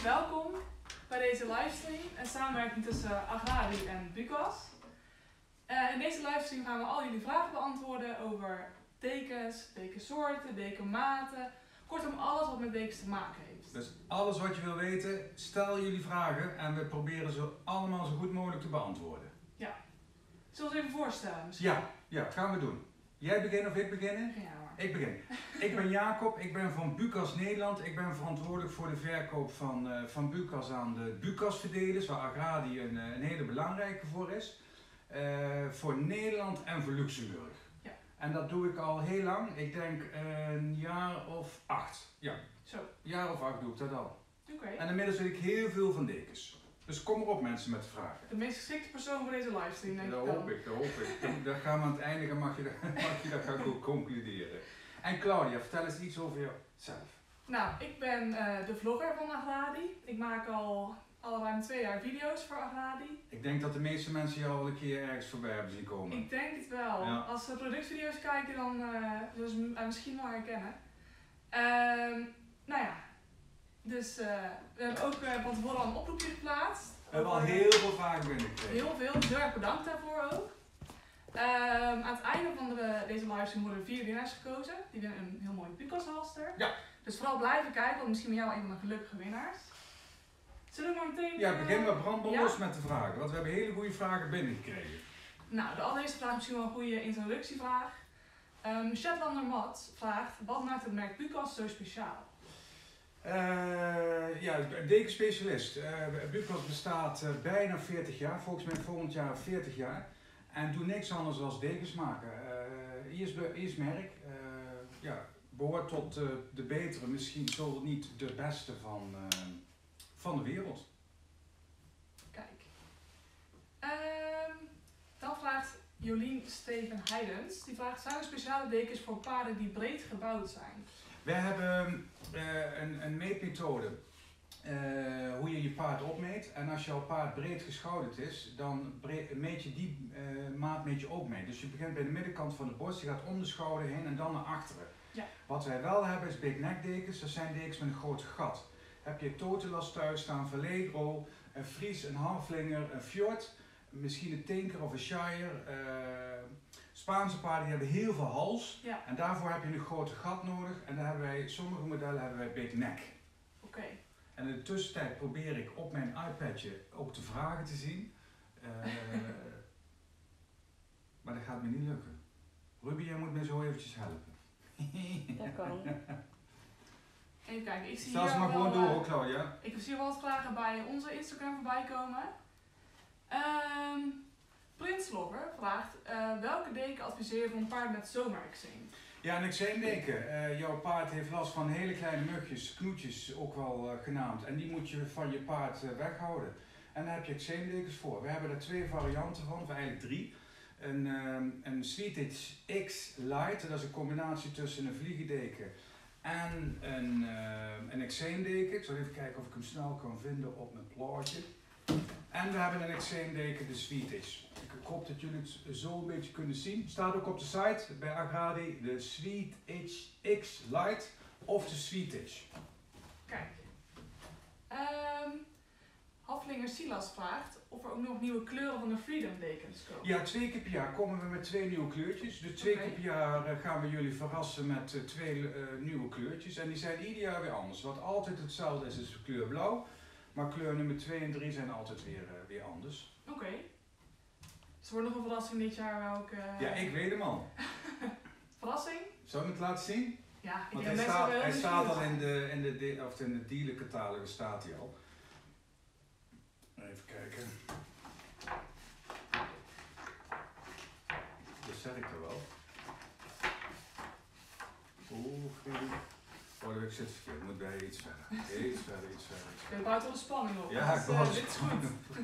welkom bij deze livestream, een samenwerking tussen Agrari en Bucas. In deze livestream gaan we al jullie vragen beantwoorden over dekens, dekensoorten, dekenmaten, kortom alles wat met dekens te maken heeft. Dus alles wat je wil weten, stel jullie vragen en we proberen ze allemaal zo goed mogelijk te beantwoorden. Ja. Zullen we ons even voorstellen misschien? Ja, gaan we doen. Jij beginnen of ik beginnen? Ja, maar. Ik begin. Ik ben Jacob, ik ben van Bucas Nederland. Ik ben verantwoordelijk voor de verkoop van Bucas aan de Bucas-verdelers, waar Agrari een hele belangrijke voor is. Voor Nederland en voor Luxemburg. Ja. En dat doe ik al heel lang. Ik denk een jaar of 8. Ja, Zo, een jaar of 8 doe ik dat al. oké. En inmiddels weet ik heel veel van dekens. Dus kom erop mensen met vragen. De meest geschikte persoon voor deze livestream, denk ik Dat dan. hoop ik. Dat gaan we aan het einde, mag je dat gaan concluderen. En Claudia, vertel eens iets over jezelf. Nou, ik ben de vlogger van Agrari. Ik maak al ruim 2 jaar video's voor Agrari. Ik denk dat de meeste mensen jou al een keer ergens voorbij hebben zien komen. Ik denk het wel. Ja. Als ze productvideo's kijken, dan zullen ze me misschien wel herkennen. Nou ja, dus we hebben ook van tevoren al een oproepje geplaatst. We hebben al heel veel vragen binnengekregen. Heel veel, dus heel erg bedankt daarvoor ook. Aan het einde van deze livestream worden er 4 winnaars gekozen. Die winnen een heel mooi Bucas halster. Ja. Dus vooral blijven kijken, want misschien ben jij wel een van de gelukkige winnaars. Zullen we maar meteen... Ja, begin maar brandbom ja? los met de vragen, want we hebben hele goede vragen binnengekregen. Nou, de allereerste vraag is misschien wel een goede introductievraag. Shetlander Matt vraagt, wat maakt het merk Bucas zo speciaal? Ja, dekenspecialist. Bucas bestaat bijna 40 jaar, volgens mij volgend jaar 40 jaar. En doet niks anders dan dekens maken. Ier's merk, behoort tot de betere, misschien zo niet de beste van de wereld. Kijk. Dan vraagt Jolien Steven Heidens. Die vraagt, zijn er speciale dekens voor paarden die breed gebouwd zijn? We hebben een meetmethode hoe je je paard opmeet. En als jouw paard breed geschouderd is, dan meet je die maat ook mee. Dus je begint bij de middenkant van de borst, je gaat om de schouder heen en dan naar achteren. Ja. Wat wij wel hebben is big neck dekens, dat zijn dekens met een groot gat. Heb je Totelas thuis staan, Vallegro, een Fries, een Haflinger, een Fjord, misschien een Tinker of een Shire. Spaanse paarden die hebben heel veel hals. Ja. En daarvoor heb je een grote gat nodig. En dan hebben wij, sommige modellen hebben wij big neck. Oké. En in de tussentijd probeer ik op mijn iPadje ook de vragen te zien. Maar dat gaat me niet lukken. Ruby, jij moet me zo eventjes helpen. Dat kan. Even kijken, ik zie Stel hier ze maar wel, gewoon door hoor, Claudia. ik zie wel wat vragen bij onze Instagram voorbij komen. Prinslover vraagt, welke deken adviseer je voor een paard met zomerexeem? Ja, een eczeemdeken. Jouw paard heeft last van hele kleine mugjes, knoetjes ook wel genaamd. En die moet je van je paard weghouden. En daar heb je eczeemdekens voor. We hebben er 2 varianten van, of eigenlijk 3. Een Sweetitch X Light, dat is een combinatie tussen een vliegendeken en een eczeemdeken. Ik zal even kijken of ik hem snel kan vinden op mijn plaatje. En we hebben een eczeemdeken, de Sweetitch. Ik hoop dat jullie het zo een beetje kunnen zien. Staat ook op de site bij Agrari, de Sweetitch X Light of de Sweetitch. Kijk. Haflinger Silas vraagt of er ook nog nieuwe kleuren van de Freedom dekens komen. Ja, 2 keer per jaar komen we met 2 nieuwe kleurtjes. Dus 2 keer per jaar gaan we jullie verrassen met 2 nieuwe kleurtjes. En die zijn ieder jaar weer anders. Wat altijd hetzelfde is de kleur blauw. Maar kleur nummer 2 en 3 zijn altijd weer anders. Oké. Dus er wordt nog een verrassing dit jaar welke... Ja, ik weet hem al. Verrassing? Zou ik het laten zien? Ja, ik Want denk hij dat mensen wel staat heel al benieuwd in de dealercatalogus staat hij al. Even kijken. Dat zeg ik er wel. Oh, ik zit verkeerd. Ik moet bij iets verder. Iets verder. Je bouwt wel de spanning op. Ja, dus, ik wou dit is goed.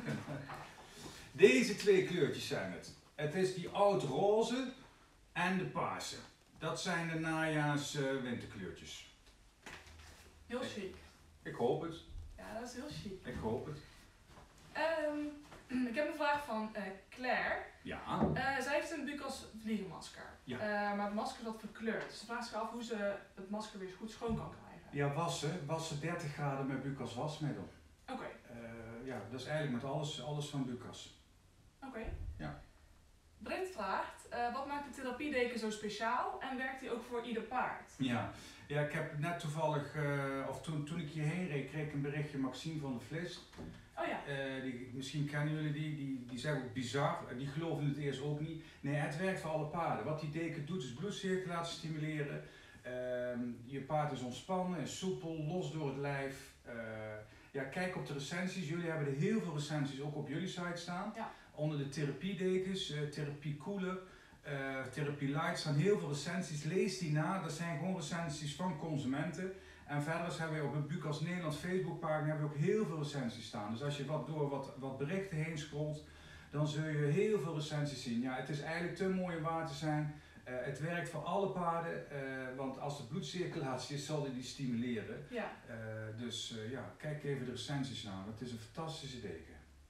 Deze 2 kleurtjes zijn het. Het is die oud-roze en de paarse. Dat zijn de najaars winterkleurtjes. Heel chic. Ik hoop het. Ja, dat is heel chic. Ik hoop het. Ik heb een vraag van Claire. Ja. Zij heeft een Bucas vliegenmasker. Ja. Maar het masker is wat verkleurd. Dus ze vraagt zich af hoe ze het masker weer goed schoon kan krijgen. Ja, wassen 30 graden met Bucas wasmiddel. Oké. Ja, dat is eigenlijk met alles van Bucas. Oké. Ja. Brent vraagt, wat maakt de therapiedeken zo speciaal en werkt die ook voor ieder paard? Ja, ik heb net toevallig, toen ik hierheen reed, kreeg ik een berichtje Maxime van de Vlis. Oh ja. Misschien kennen jullie die zeggen ook bizar, die geloven het eerst ook niet. Nee, het werkt voor alle paarden. Wat die deken doet is bloedcirculatie stimuleren. Je paard is ontspannen, is soepel, los door het lijf. Kijk op de recensies. Jullie hebben er heel veel recensies ook op jullie site staan. Ja. Onder de therapiedekens, therapie cooler, therapie light staan heel veel recensies. Lees die na. Dat zijn gewoon recensies van consumenten. En verder hebben we op het Bucas Nederland Facebookpagina hebben we ook heel veel recensies staan. Dus als je wat berichten heen scrolt, dan zul je heel veel recensies zien. Ja, het is eigenlijk te mooi om waar te zijn. Het werkt voor alle paarden, want als de bloedcirculatie is, zal die stimuleren. Ja. Kijk even de recensies naar. Het is een fantastische deken.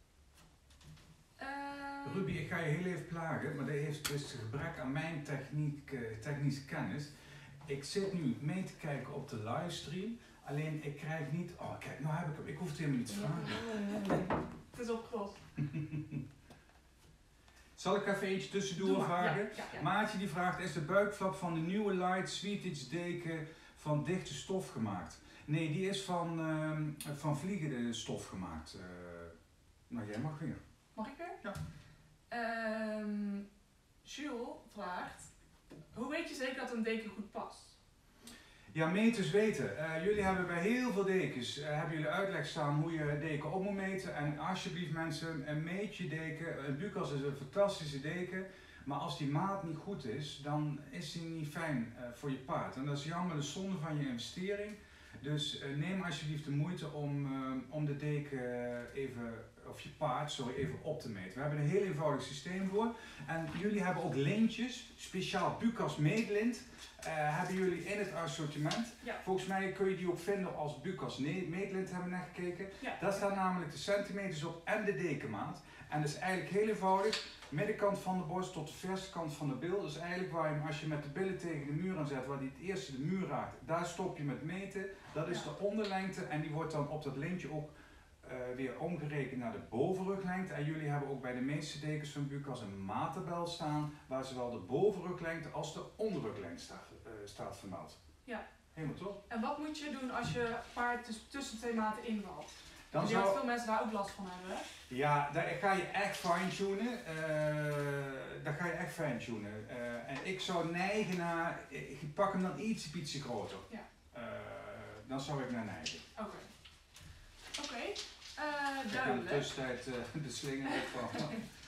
Ruby, ik ga je heel even plagen, maar dat heeft dus gebrek aan mijn technische kennis. Ik zit nu mee te kijken op de livestream, alleen ik krijg niet... Oh kijk, nou heb ik hem. Ik hoef het helemaal niet te vragen. Het is opgelost. Zal ik even eentje tussendoor vragen? Ja. Maatje die vraagt, is de buikflap van de nieuwe Light Sweetitch deken van dichte stof gemaakt? Nee, die is van vliegende stof gemaakt. Nou, jij mag weer. Mag ik weer? Ja. Jules vraagt, hoe weet je zeker dat een deken goed past? Ja, meters weten. Jullie hebben bij heel veel dekens hebben jullie uitleg staan hoe je deken op moet meten. En alsjeblieft mensen, meet je deken. Een Bucas is een fantastische deken. Maar als die maat niet goed is, dan is die niet fijn voor je paard. En dat is jammer, de zonde van je investering. Dus neem alsjeblieft de moeite om de deken je paard even op te meten. We hebben een heel eenvoudig systeem voor. En jullie hebben ook lintjes, speciaal Bucas meetlint. Hebben jullie in het assortiment. Ja. Volgens mij kun je die ook vinden als Bucas meetlint, hebben we net gekeken. Ja. Daar staan namelijk de centimeters op en de dekenmaat. En dat is eigenlijk heel eenvoudig. Middenkant van de borst tot de verste kant van de bil. Dus eigenlijk waar je, als je met de billen tegen de muur aanzet, waar die het eerste de muur raakt, daar stop je met meten. Dat is de onderlengte en die wordt dan op dat lintje ook weer omgerekend naar de bovenruglengte. En jullie hebben ook bij de meeste dekens van Bucas een maattabel staan, waar zowel de bovenruglengte als de onderruglengte staat vermeld. Ja. Helemaal top. En wat moet je doen als je paard dus tussen twee maten invalt? Dan Want veel mensen daar ook last van hebben. Ja, daar ga je echt fine-tunen. En ik zou neigen naar, ik pak hem dan ietsje groter. Ja. Dan zou ik naar neigen. Oké. Ik heb in de Duidelijk. tussentijd de slinger van.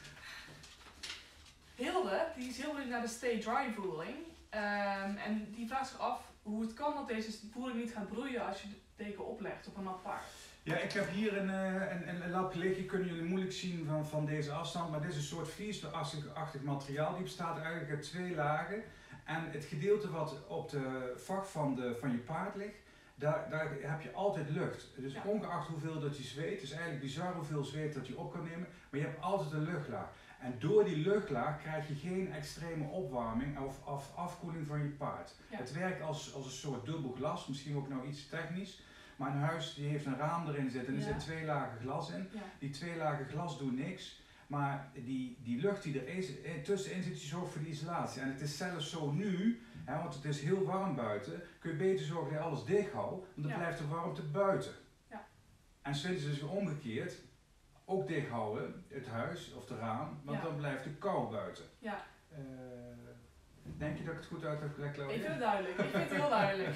Hilde, die is heel benieuwd naar de stay dry voering. En die vraagt zich af hoe het kan dat deze voering niet gaat broeien als je de deken oplegt op een nat paard. Ja, ik heb hier een lapje liggen, kunnen jullie moeilijk zien van deze afstand, maar dit is een soort vliesachtig materiaal. Die bestaat eigenlijk uit 2 lagen. En het gedeelte wat op de vacht van je paard ligt, daar heb je altijd lucht. Dus ongeacht hoeveel dat je zweet, het is eigenlijk bizar hoeveel zweet dat je op kan nemen, maar je hebt altijd een luchtlaag. En door die luchtlaag krijg je geen extreme opwarming of afkoeling van je paard. Ja. Het werkt als een soort dubbel glas, misschien ook nou iets technisch. Maar een huis die heeft een raam erin zitten en er zit 2 lagen glas in. Ja. Die 2 lagen glas doen niks. Maar die lucht die er tussenin zit, die zorgt voor die isolatie. En het is zelfs zo nu, want het is heel warm buiten, kun je beter zorgen dat je alles dicht houdt, want dan blijft de warmte buiten. Ja. En sinds is het omgekeerd, ook dicht houden, het huis of de raam, want dan blijft de kou buiten. Ja. Denk je dat ik het goed uit heb gelegd, Claudia? Ik vind het duidelijk, ik vind het heel duidelijk.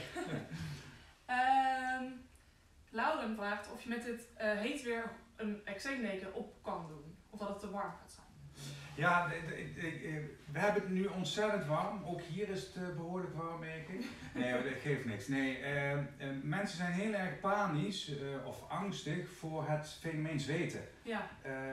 Lauren vraagt of je met dit heet weer een eczeemdeken op kan doen. Of dat het te warm gaat zijn. Ja, we hebben het nu ontzettend warm. Ook hier is het behoorlijk warm, merk ik. Nee, dat geeft niks. Nee, mensen zijn heel erg panisch of angstig voor het fenomeen zweten. Ja.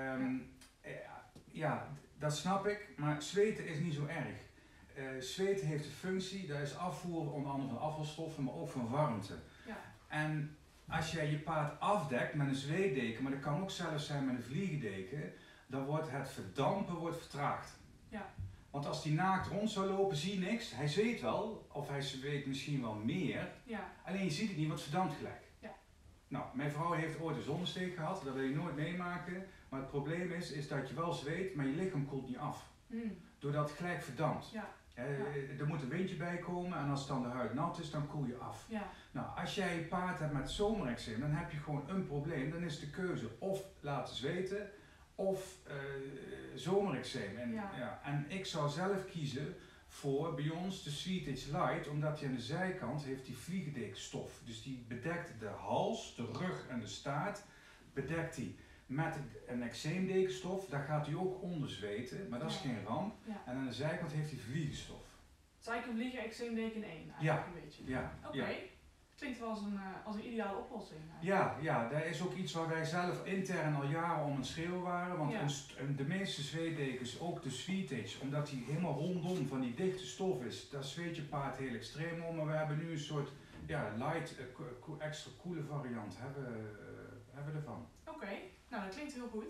Ja, dat snap ik. Maar zweten is niet zo erg. Zweten heeft een functie. Dat is afvoer onder andere van afvalstoffen, maar ook van warmte. Ja. En als jij je paard afdekt met een zweetdeken, maar dat kan ook zelfs zijn met een vliegendeken, dan wordt het verdampen vertraagd. Ja. Want als hij naakt rond zou lopen, zie je niks. Hij zweet wel, of hij zweet misschien wel meer. Ja. Alleen je ziet het niet, want het verdampt gelijk. Ja. Nou, mijn vrouw heeft ooit een zonnesteek gehad, dat wil je nooit meemaken. Maar het probleem is dat je wel zweet, maar je lichaam koelt niet af. Doordat het gelijk verdampt. Ja. Er moet een windje bij komen en als dan de huid nat is, dan koel je af. Ja. Nou, als jij een paard hebt met zomerexeem, dan heb je gewoon een probleem. Dan is de keuze of laten zweten of zomerexeem. En ik zou zelf kiezen voor bij ons de Sweet Age Light, omdat hij aan de zijkant heeft die vliegendekenstof. Dus die bedekt de hals, de rug en de staart, bedekt hij met een eczeemdekenstof. Daar gaat hij ook onder zweten, maar dat is geen ramp. Ja. En aan de zijkant heeft hij vliegenstof. Dus eigenlijk een vliegen eczeemdeken in één, Ja. eigenlijk een beetje. Ja. Oké. Ja. Klinkt wel als een ideale oplossing. Eigenlijk. Ja, dat is ook iets waar wij zelf intern al jaren om een schreeuw waren. Want de meeste zweetdekens, ook de Sweet Age, omdat die helemaal rondom van die dichte stof is, daar zweet je paard heel extreem om. Maar we hebben nu een soort light, extra coole variant hebben we ervan. Oké, nou dat klinkt heel goed.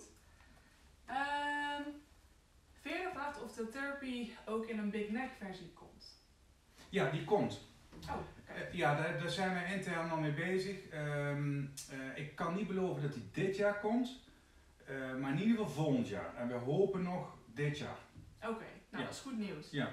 Veerle vraagt of de therapy ook in een Big Neck versie komt. Ja, die komt. Oh, okay. Daar zijn wij intern al mee bezig. Ik kan niet beloven dat die dit jaar komt, maar in ieder geval volgend jaar. En we hopen nog dit jaar. Oké, nou dat is goed nieuws. Ja.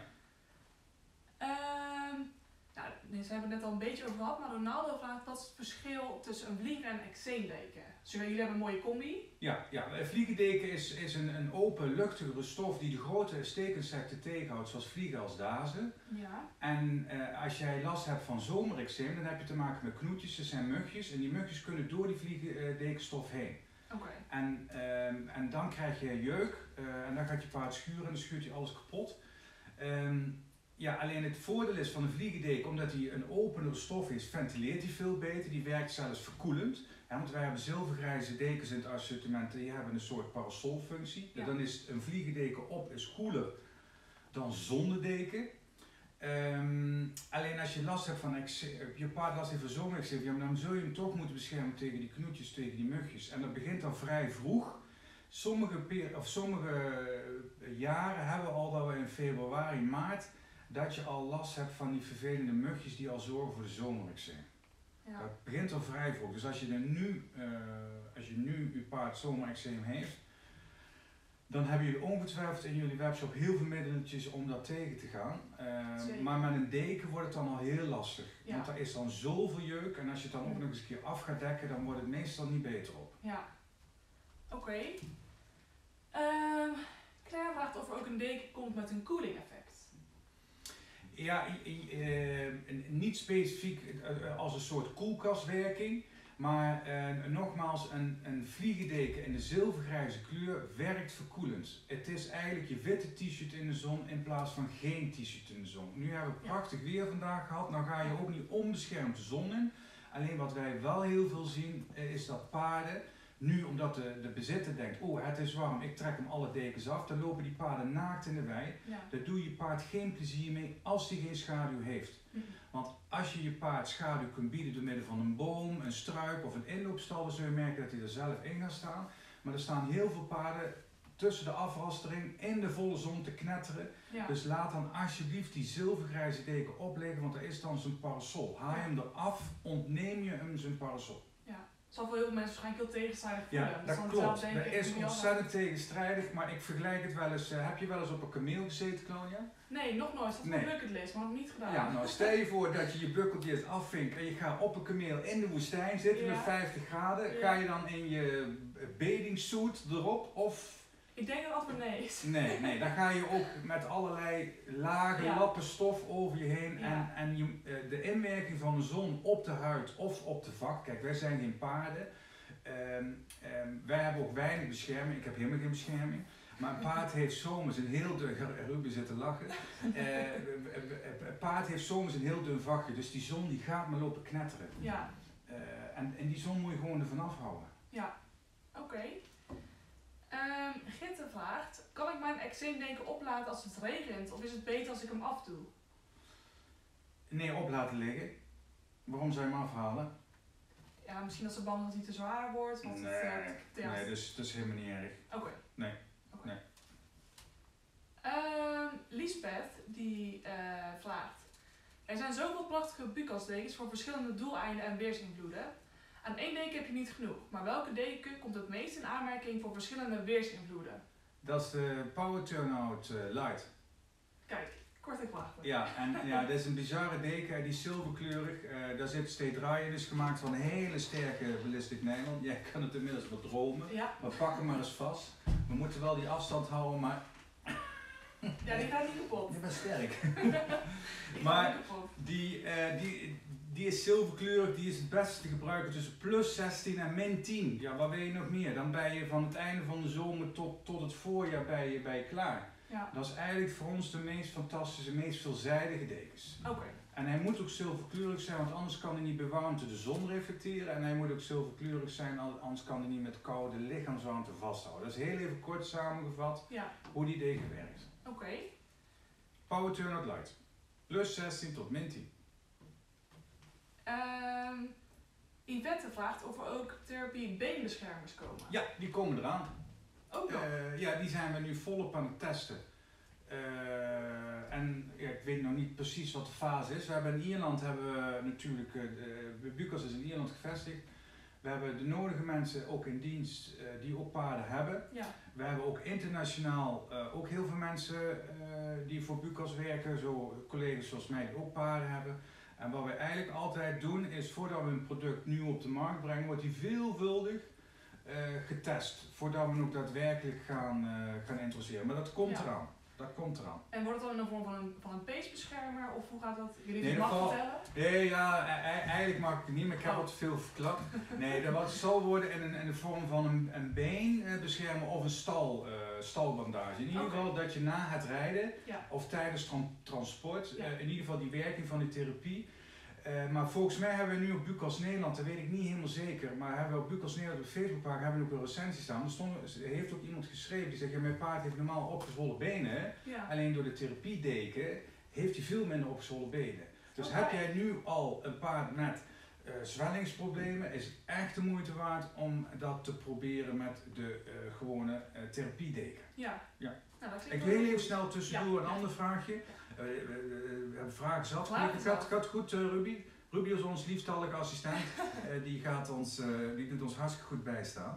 Nou, ze hebben het net al een beetje over gehad, maar Ronaldo vraagt wat is het verschil tussen een vliegen en een eczeemdeken? Dus jullie hebben een mooie combi. Ja, een vliegedeken is een open, luchtigere stof die de grote steekinsecten tegenhoudt, zoals vliegen als dazen. Ja. En als jij last hebt van zomerexeem, dan heb je te maken met knoetjes, dat zijn mugjes. En die mugjes kunnen door die vliegendekenstof heen. Oké. En dan krijg je jeuk en dan gaat je paard schuren en dan schuurt hij alles kapot. Alleen het voordeel is van een vliegendeken, omdat hij een openere stof is, ventileert hij veel beter. Die werkt zelfs verkoelend. Want wij hebben zilvergrijze dekens in het assortiment, die hebben een soort parasolfunctie. Ja. Dan is een vliegendeken op is koeler dan zonder deken. Alleen als je last hebt van je paard last heeft van zomerexeem, dan zul je hem toch moeten beschermen tegen die knoetjes, tegen die mugjes. En dat begint dan vrij vroeg. Sommige jaren hebben we al dat we in februari, maart, dat je al last hebt van die vervelende mugjes die al zorgen voor de zomerexeem. Ja. Dat begint al vrij vroeg. Dus als je nu je paard zomerexeem heeft, dan hebben jullie ongetwijfeld in jullie webshop heel veel middeletjes om dat tegen te gaan. Maar met een deken wordt het dan al heel lastig. Ja. Want er is dan zoveel jeuk en als je het dan ook nog eens een keer af gaat dekken, dan wordt het meestal niet beter op. Ja. Oké. Claire vraagt of er ook een deken komt met een cooling effect. Ja, niet specifiek als een soort koelkastwerking, maar nogmaals, een vliegendeken in de zilvergrijze kleur werkt verkoelend. Het is eigenlijk je witte t-shirt in de zon in plaats van geen t-shirt in de zon. Nu hebben we prachtig weer vandaag gehad, nou ga je ook niet onbeschermd de zon in. Alleen wat wij wel heel veel zien is dat paarden, nu omdat de bezitter denkt, het is warm, ik trek hem alle dekens af, dan lopen die paarden naakt in de wei. Ja. Daar doe je paard geen plezier mee als hij geen schaduw heeft. Want als je je paard schaduw kunt bieden door middel van een boom, een struik of een inloopstal, dan zul je merken dat hij er zelf in gaat staan. Maar er staan heel veel paarden tussen de afrastering in de volle zon te knetteren. Ja. Dus laat dan alsjeblieft die zilvergrijze deken opleggen, want er is dan zijn parasol. Haal je hem eraf, ontneem je hem zijn parasol. Het zal voor heel veel mensen waarschijnlijk heel tegenstrijdig voelen. Ja, dat klopt. Dat is ontzettend tegenstrijdig, maar ik vergelijk het wel eens. Heb je wel eens op een kameel gezeten, Claudia? Nee, nog nooit. Dat is een bucketlist, maar nog niet gedaan. Ja, nou stel je voor dat je je bucketlist afvinkt en je gaat op een kameel in de woestijn zitten met 50 graden. Ga je dan in je bathingsuit erop of... Ik denk dat antwoord nee is. Nee, dan ga je ook met allerlei lage lappen stof over je heen. Ja. En de inwerking van de zon op de huid of op de vak. Kijk, wij zijn geen paarden. Wij hebben ook weinig bescherming. Ik heb helemaal geen bescherming. Maar een paard heeft zomers een heel dun... Ruben zit te lachen. Een paard heeft zomers een heel dun vakje. Dus die zon die gaat maar lopen knetteren. Ja. En die zon moet je gewoon ervan afhouden. Ja, oké. Gitte vraagt, kan ik mijn eczeemdeken oplaten als het regent of is het beter als ik hem afdoe? Nee, op laten liggen. Waarom zou je hem afhalen? Ja, misschien dat ze bang dat hij te zwaar wordt. Want nee, dus dat is helemaal niet erg. Oké. Nee. Okay. Nee. Liesbeth die vraagt. Er zijn zoveel prachtige Bucas-dekens voor verschillende doeleinden en weersinvloeden. Aan één deken heb je niet genoeg, maar welke deken komt het meest in aanmerking voor verschillende weersinvloeden? Dat is de Power Turnout Light. Kijk, kort en krachtig. Ja, en ja, dit is een bizarre deken, die is zilverkleurig. Daar zit steeds draaien, dus gemaakt van hele sterke ballistic nylon. Jij kan het inmiddels wat dromen, Ja. maar pak hem maar eens vast. We moeten wel die afstand houden, maar Ja, die gaat niet kapot. je bent sterk. Die Maar- gaat niet kapot. Die is zilverkleurig, die is het beste te gebruiken tussen plus 16 en min 10. Ja, wat wil je nog meer? Dan ben je van het einde van de zomer tot het voorjaar bij je klaar. Ja, Dat is eigenlijk voor ons de meest fantastische, meest veelzijdige dekens. oké. En hij moet ook zilverkleurig zijn, want anders kan hij niet bij warmte de zon reflecteren. En hij moet ook zilverkleurig zijn, anders kan hij niet met koude lichaamswarmte vasthouden. Dat is heel even kort samengevat Ja, hoe die deken werkt. oké. Power Turnout Light. Plus 16 tot min 10. Yvette vraagt of er ook therapie beenbeschermers komen. Ja, die komen eraan. Ook nog. Ja, die zijn we nu volop aan het testen. En ja, ik weet nog niet precies wat de fase is. We hebben in Ierland natuurlijk, Bucas is in Ierland gevestigd. We hebben de nodige mensen ook in dienst die ook paarden hebben. Ja, We hebben ook internationaal ook heel veel mensen die voor Bucas werken, zo collega's zoals mij die ook paarden hebben. En wat we eigenlijk altijd doen is, voordat we een product nieuw op de markt brengen, wordt die veelvuldig getest. Voordat we hem ook daadwerkelijk gaan introduceren. Maar dat komt Ja. eraan. Dat komt eraan. en wordt het dan in de vorm van een peesbeschermer of hoe gaat dat? Jullie Nee, mag dat valt- vertellen? Nee, ja, eigenlijk mag ik het niet, maar ik heb al te veel verklapt. Nee, dat zal worden in de vorm van een beenbeschermer of een stalbandage. In ieder Oké. geval dat je na het rijden Ja, of tijdens transport, Ja. in ieder geval die werking van die therapie. Maar volgens mij hebben we nu op Bucas Nederland, dat weet ik niet helemaal zeker, maar hebben we op Bucas Nederland op Facebookpagina hebben we ook een recensie staan. Er heeft ook iemand geschreven die zegt, ja, mijn paard heeft normaal opgezwollen benen, ja. alleen door de therapiedeken heeft hij veel minder opgezwollen benen. Dus Oké. heb jij nu al een paard met zwellingsproblemen, is het echt de moeite waard om dat te proberen met de gewone therapiedeken. Ja. Ja. Nou, dat Ik klinkt wil wel even goed. snel tussendoor Ja. een ander vraagje. We hebben vragen zat. Vragen zat. Gaat goed, Ruby? Ruby is ons lieftallige assistent. Die doet ons hartstikke goed bijstaan.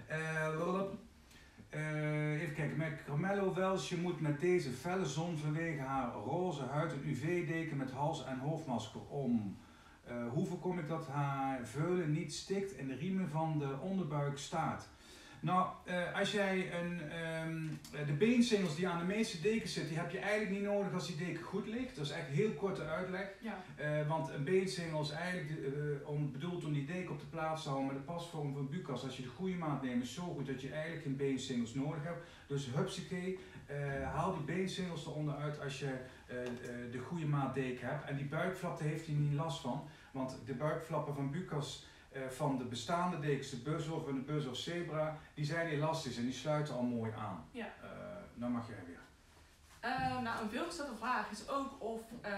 Even kijken, met Carmelo Welsje moet met deze felle zon vanwege haar roze huid een UV-deken met hals- en hoofdmasker om. Hoe voorkom ik dat haar veulen niet stikt en de riemen van de onderbuik staat? Nou, als jij de beensingels die aan de meeste dekens zitten, die heb je eigenlijk niet nodig als die deken goed ligt. Dat is echt een heel korte uitleg. Ja, Want een beensingel is eigenlijk bedoeld om die deken op de plaats te houden. Maar de pasvorm van Bucas, als je de goede maat neemt, is zo goed dat je eigenlijk geen beensingels nodig hebt. Dus hupsakee, haal die beensingels eronder uit als je de goede maat deken hebt. En die buikflappen heeft hij niet last van. Want de buikflappen van Bucas, van de bestaande dekens, de Buzzolf en de Buzzolf Zebra, die zijn elastisch en die sluiten al mooi aan. ja. Nou mag jij weer. Nou, een veelgestelde vraag is ook of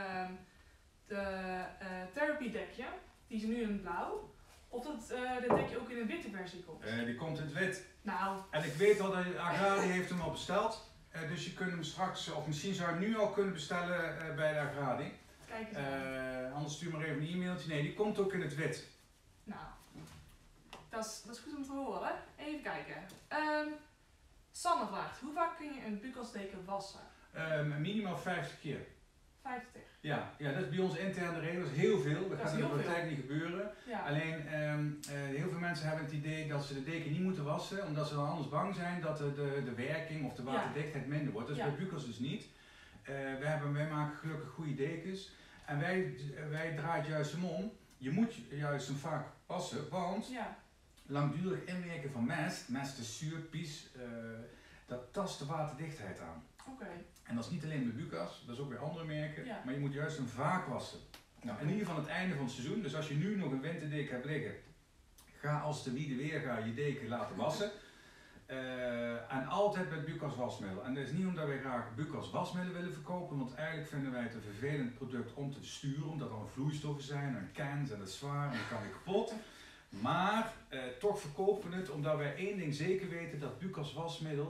de therapy dekje, die is nu in blauw, of dat de dekje ook in een witte versie komt. Die komt in het wit. Nou, En ik weet al dat Agrari heeft hem al besteld. Dus je kunt hem straks, of misschien zou je hem nu al kunnen bestellen bij de Agrari. kijk eens aan. Anders stuur maar even een e-mailtje. Nee, die komt ook in het wit. Nou, dat is goed om te horen. Even kijken. Sanne vraagt, hoe vaak kun je een Bucas deken wassen? Minimaal 50 keer. 50. Ja, dat is bij ons interne regel. Dat is heel veel. Dat Dat is gaat in de heel veel. praktijk niet gebeuren. Ja, Alleen, heel veel mensen hebben het idee dat ze de deken niet moeten wassen, omdat ze dan anders bang zijn dat de werking of de waterdichtheid minder wordt. Dat is Ja. bij Bucas dus niet. Wij maken gelukkig goede dekens. En wij draaien het juist om. Je moet juist hem vaak wassen, want ja, langdurig inwerken van mest is zuur, pies, dat tast de waterdichtheid aan. oké. En dat is niet alleen bij Bucas, dat is ook bij andere merken, Ja. maar je moet juist hem vaak wassen. Nou, in ieder geval het einde van het seizoen, dus als je nu nog een winterdeken hebt liggen, ga als de wiede weer ga je deken laten wassen. En altijd met Bucas wasmiddel. En dat is niet omdat wij graag Bucas wasmiddelen willen verkopen, want eigenlijk vinden wij het een vervelend product om te sturen, omdat er al vloeistoffen zijn en cans en dat is zwaar en dat kan weer kapot. Maar toch verkopen we het omdat wij één ding zeker weten, dat Bucas wasmiddel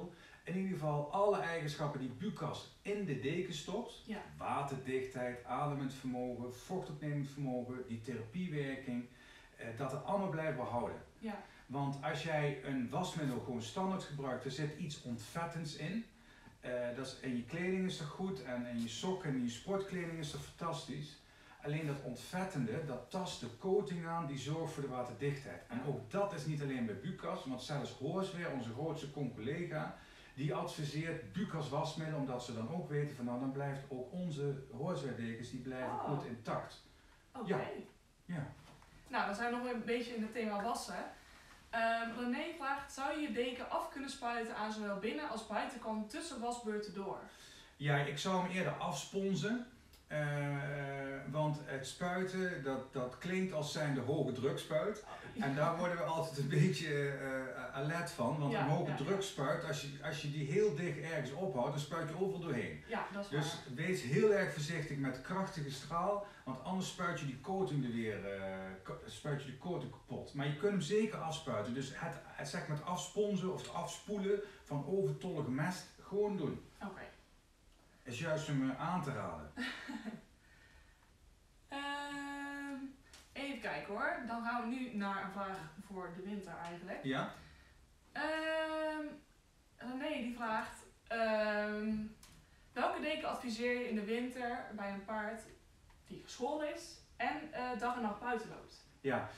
in ieder geval alle eigenschappen die Bucas in de deken stopt. Ja. Waterdichtheid, ademend vermogen, vochtopnemend vermogen, die therapiewerking. Dat het allemaal blijft behouden. Ja. Want als jij een wasmiddel gewoon standaard gebruikt, er zit iets ontvettends in. Dat is, in je kleding is dat goed en in je sokken en in je sportkleding is dat fantastisch. Alleen dat ontvettende, dat tast de coating aan, die zorgt voor de waterdichtheid. En ook dat is niet alleen bij Bucas, want zelfs Horswear, onze grootste collega, die adviseert Bucas wasmiddel, omdat ze dan ook weten van nou, dan blijft ook onze Horswear dekens, die blijven goed intact. Oké. Ja. Nou, dan zijn we nog een beetje in het thema wassen. René vraagt, zou je je deken af kunnen spuiten aan zowel binnen- als buitenkant tussen wasbeurten door? Ja, ik zou hem eerder afsponsen. Want het spuiten, dat klinkt als zijnde hoge drukspuit. En daar worden we altijd een beetje alert van. Want een hoge drukspuit, als je die heel dicht ergens ophoudt, dan spuit je overal doorheen. Ja, dat is dus waar. wees heel erg voorzichtig met krachtige straal. Want anders spuit je die coating er weer spuit je de coating kapot. Maar je kunt hem zeker afspuiten. Dus het zeg maar het afsponsen of het afspoelen van overtollige mest, gewoon doen. Oké. Is juist om aan te raden. Even kijken hoor. Dan gaan we nu naar een vraag voor de winter eigenlijk. Ja? René die vraagt, welke deken adviseer je in de winter bij een paard die geschoren is en dag en nacht buiten loopt? Ja,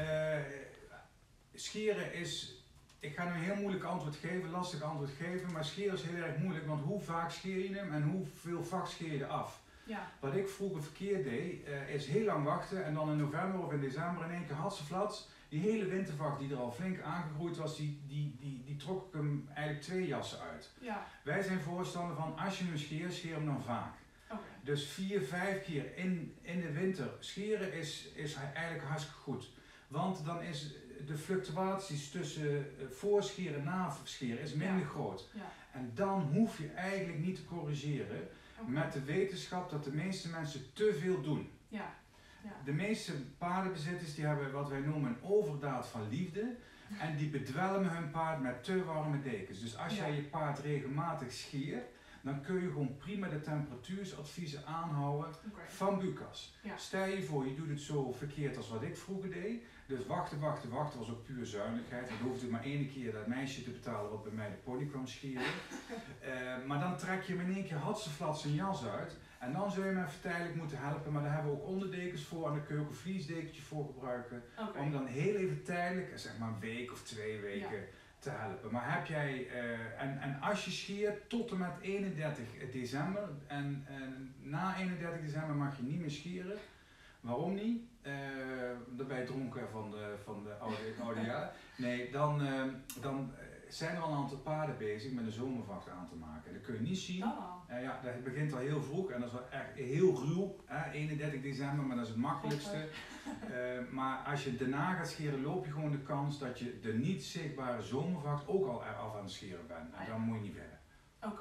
scheren is... Ik ga nu een heel moeilijk antwoord geven, lastig antwoord geven, maar scheren is heel erg moeilijk, want hoe vaak scheer je hem en hoeveel vaak scheer je er af? Ja. Wat ik vroeger verkeerd deed, is heel lang wachten en dan in november of in december in één keer hatseflats. Die hele wintervacht die er al flink aangegroeid was, die trok ik hem eigenlijk 2 jassen uit. Ja. Wij zijn voorstander van, als je hem scheert, scheer hem dan vaak. Okay. Dus 4, 5 keer in de winter scheren is eigenlijk hartstikke goed. Want dan is de fluctuaties tussen voorscheren en nascheren is minder groot. Ja. En dan hoef je eigenlijk niet te corrigeren met de wetenschap dat de meeste mensen te veel doen. Ja. Ja. De meeste paardenbezitters die hebben wat wij noemen een overdaad van liefde en die bedwelmen hun paard met te warme dekens. Dus als jij je paard regelmatig scheert, dan kun je gewoon prima de temperatuursadviezen aanhouden van Bucas. Ja. Stel je voor, je doet het zo verkeerd als wat ik vroeger deed. Dus wachten was ook puur zuinigheid. Dan hoefde ik maar 1 keer dat meisje te betalen wat bij mij de pony kwam scheren. Maar dan trek je hem in 1 keer hatseflats zijn jas uit. En dan zul je hem even tijdelijk moeten helpen. Maar daar hebben we ook onderdekens voor en daar kun je ook een vliesdekentje voor gebruiken. Om dan heel even tijdelijk, zeg maar een week of 2 weken, te helpen. Maar heb jij, en als je scheert tot en met 31 december en na 31 december mag je niet meer scheren. Waarom niet? Dan ben je dronken van de oude jaren. Nee, dan zijn er al een aantal paarden bezig met een zomervacht aan te maken. Dat kun je niet zien. Ja, dat begint al heel vroeg en dat is wel echt heel ruw. 31 december, maar dat is het makkelijkste. Maar als je daarna gaat scheren, loop je gewoon de kans dat je de niet zichtbare zomervacht ook al eraf aan het scheren bent. En dan moet je niet verder. Oké.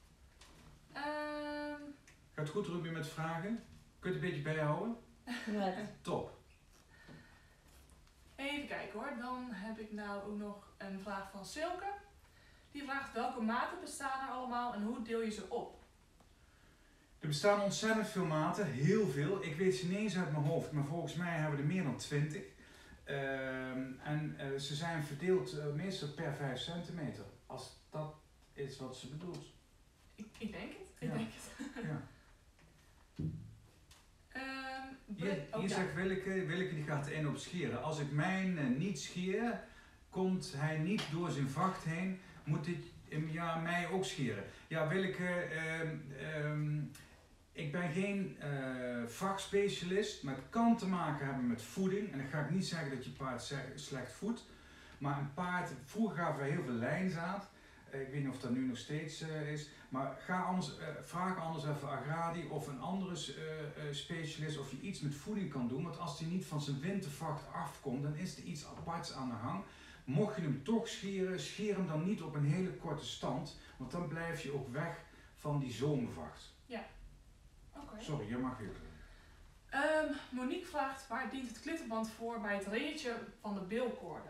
Gaat het goed, Ruby, met vragen? Kun je het een beetje bijhouden? Met. Top. Even kijken hoor, dan heb ik nou ook nog een vraag van Silke. Die vraagt welke maten bestaan er allemaal en hoe deel je ze op? Er bestaan ontzettend veel maten, heel veel. Ik weet ze niet eens uit mijn hoofd, maar volgens mij hebben we er meer dan 20. Ze zijn verdeeld meestal per 5 centimeter. Als dat is wat ze bedoelt. Ik denk het. Ik denk het. Ja. Hier zegt Willeke die gaat er 1 op scheren. Als ik mijn niet scheer, komt hij niet door zijn vacht heen, moet ik mij ook scheren. Ja, Willeke, ik ben geen vachtspecialist, maar het kan te maken hebben met voeding. En dan ga ik niet zeggen dat je paard slecht voedt. Maar een paard, vroeger gaven we heel veel lijnzaad. Ik weet niet of dat nu nog steeds is. Maar vraag anders even Agradi of een andere specialist of je iets met voeding kan doen. Want als hij niet van zijn wintervacht afkomt, dan is er iets aparts aan de hang. Mocht je hem toch scheren, scheer hem dan niet op een hele korte stand. Want dan blijf je ook weg van die zomervacht. Ja. Okay. Sorry, je mag weer. Monique vraagt waar dient het klittenband voor bij het reetje van de bilkoorden?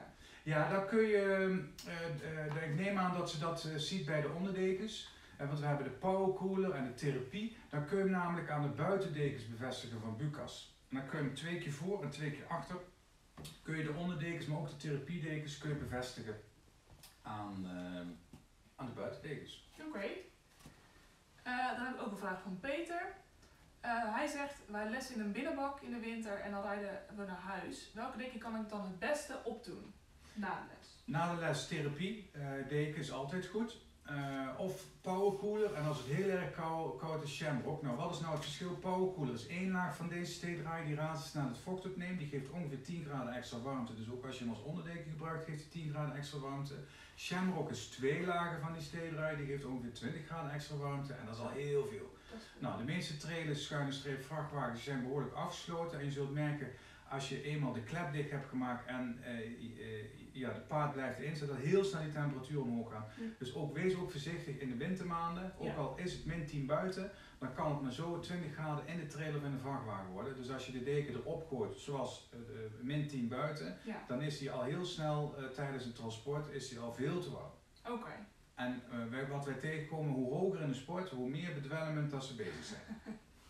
Ja, dan kun je, ik neem aan dat ze dat ziet bij de onderdekens. Want we hebben de powercooler en de therapie. Dan kun je hem namelijk aan de buitendekens bevestigen van Bucas. En dan kun je hem 2 keer voor en 2 keer achter. Kun je de onderdekens, maar ook de therapiedekens kun je bevestigen aan de buitendekens. Oké. Dan heb ik ook een vraag van Peter. Hij zegt, wij lessen in een binnenbak in de winter en dan rijden we naar huis. Welke deken kan ik dan het beste opdoen na de les? Na de les therapie, deken is altijd goed. Of powercooler en als het heel erg koud is, shamrock. Nou, wat is nou het verschil? Powercooler is 1 laag van deze steendraai die razendsnel het vocht opneemt. Die geeft ongeveer 10 graden extra warmte. Dus ook als je hem als onderdeken gebruikt, geeft hij 10 graden extra warmte. Shamrock is 2 lagen van die steendraai. Die geeft ongeveer 20 graden extra warmte. En dat is al heel veel. Nou, de meeste trailers, schuine streep, vrachtwagens zijn behoorlijk afgesloten. En je zult merken, als je eenmaal de klep dicht hebt gemaakt en de paard blijft erin, zodat heel snel die temperatuur omhoog gaat. Dus wees ook voorzichtig in de wintermaanden. Ook al is het -10 buiten, dan kan het maar zo 20 graden in de trailer of in de vrachtwagen worden. Dus als je de deken erop gooit, zoals -10 buiten, dan is die al heel snel tijdens het transport is die al veel te warm. Oké. En wat wij tegenkomen, hoe hoger in de sport, hoe meer bedwelmend dat ze bezig zijn.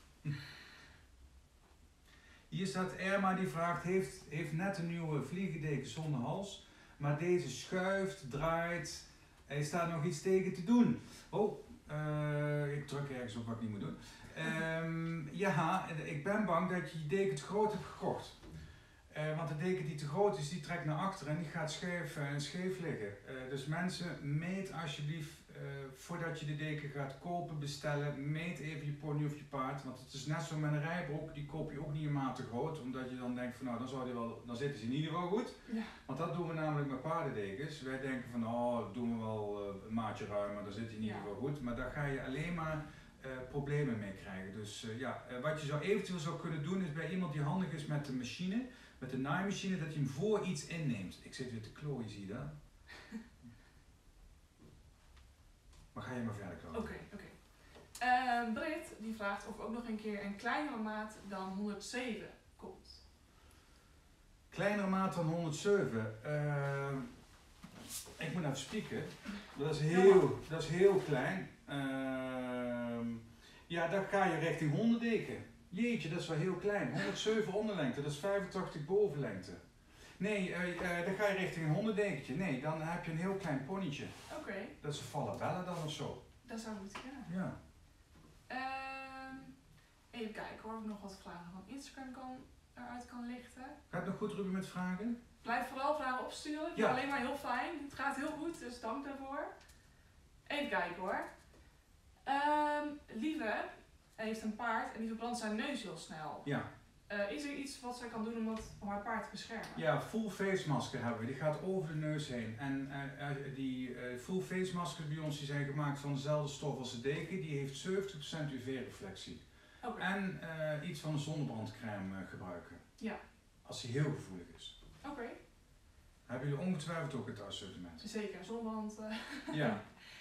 Hier staat Erma die vraagt, heeft net een nieuwe vliegendeken zonder hals, maar deze schuift, draait, er staat nog iets tegen te doen. Oh, ik druk ergens op wat ik niet moet doen. Ik ben bang dat je deken te groot hebt gekocht. Want de deken die te groot is, die trekt naar achteren en die gaat scheef liggen. Dus mensen, meet alsjeblieft, voordat je de deken gaat kopen, bestellen, meet even je pony of je paard. Want het is net zo met een rijbroek, die koop je ook niet een maat te groot. Omdat je dan denkt van nou, dan zitten ze in ieder geval goed. Ja. Want dat doen we namelijk met paardendekens. Wij denken van dat doen we wel een maatje ruimer, dan zit hij in ieder geval goed. Maar daar ga je alleen maar problemen mee krijgen. Dus wat je eventueel zou kunnen doen is bij iemand die handig is met de machine, met de naaimachine, dat je hem voor iets inneemt. Ik zit weer te klooien, zie je dat? Maar ga je maar verder klooien. Oké. Britt die vraagt of ook nog een keer een kleinere maat dan 107 komt. Kleinere maat dan 107? Ik moet even spieken. Dat is heel klein. Dan ga je richting 100 deken. Jeetje, dat is wel heel klein. 107 onderlengte, dat is 85 bovenlengte. Nee, dan ga je richting een 100 dekentje. Nee, dan heb je een heel klein ponytje. Oké. Dat is een Falabella dan of zo. Dat zou goed kunnen. Ja. Even kijken hoor, of ik nog wat vragen van Instagram eruit kan lichten. Gaat het nog goed, Ruben, met vragen? Blijf vooral vragen opsturen. Ik vind het alleen maar heel fijn. Het gaat heel goed, dus dank daarvoor. Even kijken hoor. Lieve heeft een paard en die verbrandt zijn neus heel snel. Ja. Is er iets wat zij kan doen om haar paard te beschermen? Ja, full face masker hebben we. Die gaat over de neus heen. En die full face maskers bij ons die zijn gemaakt van dezelfde stof als de deken. Die heeft 70% UV-reflectie. Okay. En iets van een zonnebrandcrème gebruiken. Ja. Als die heel gevoelig is. Oké. Hebben jullie ongetwijfeld ook het assortiment? Zeker, zonnebrand. Ja.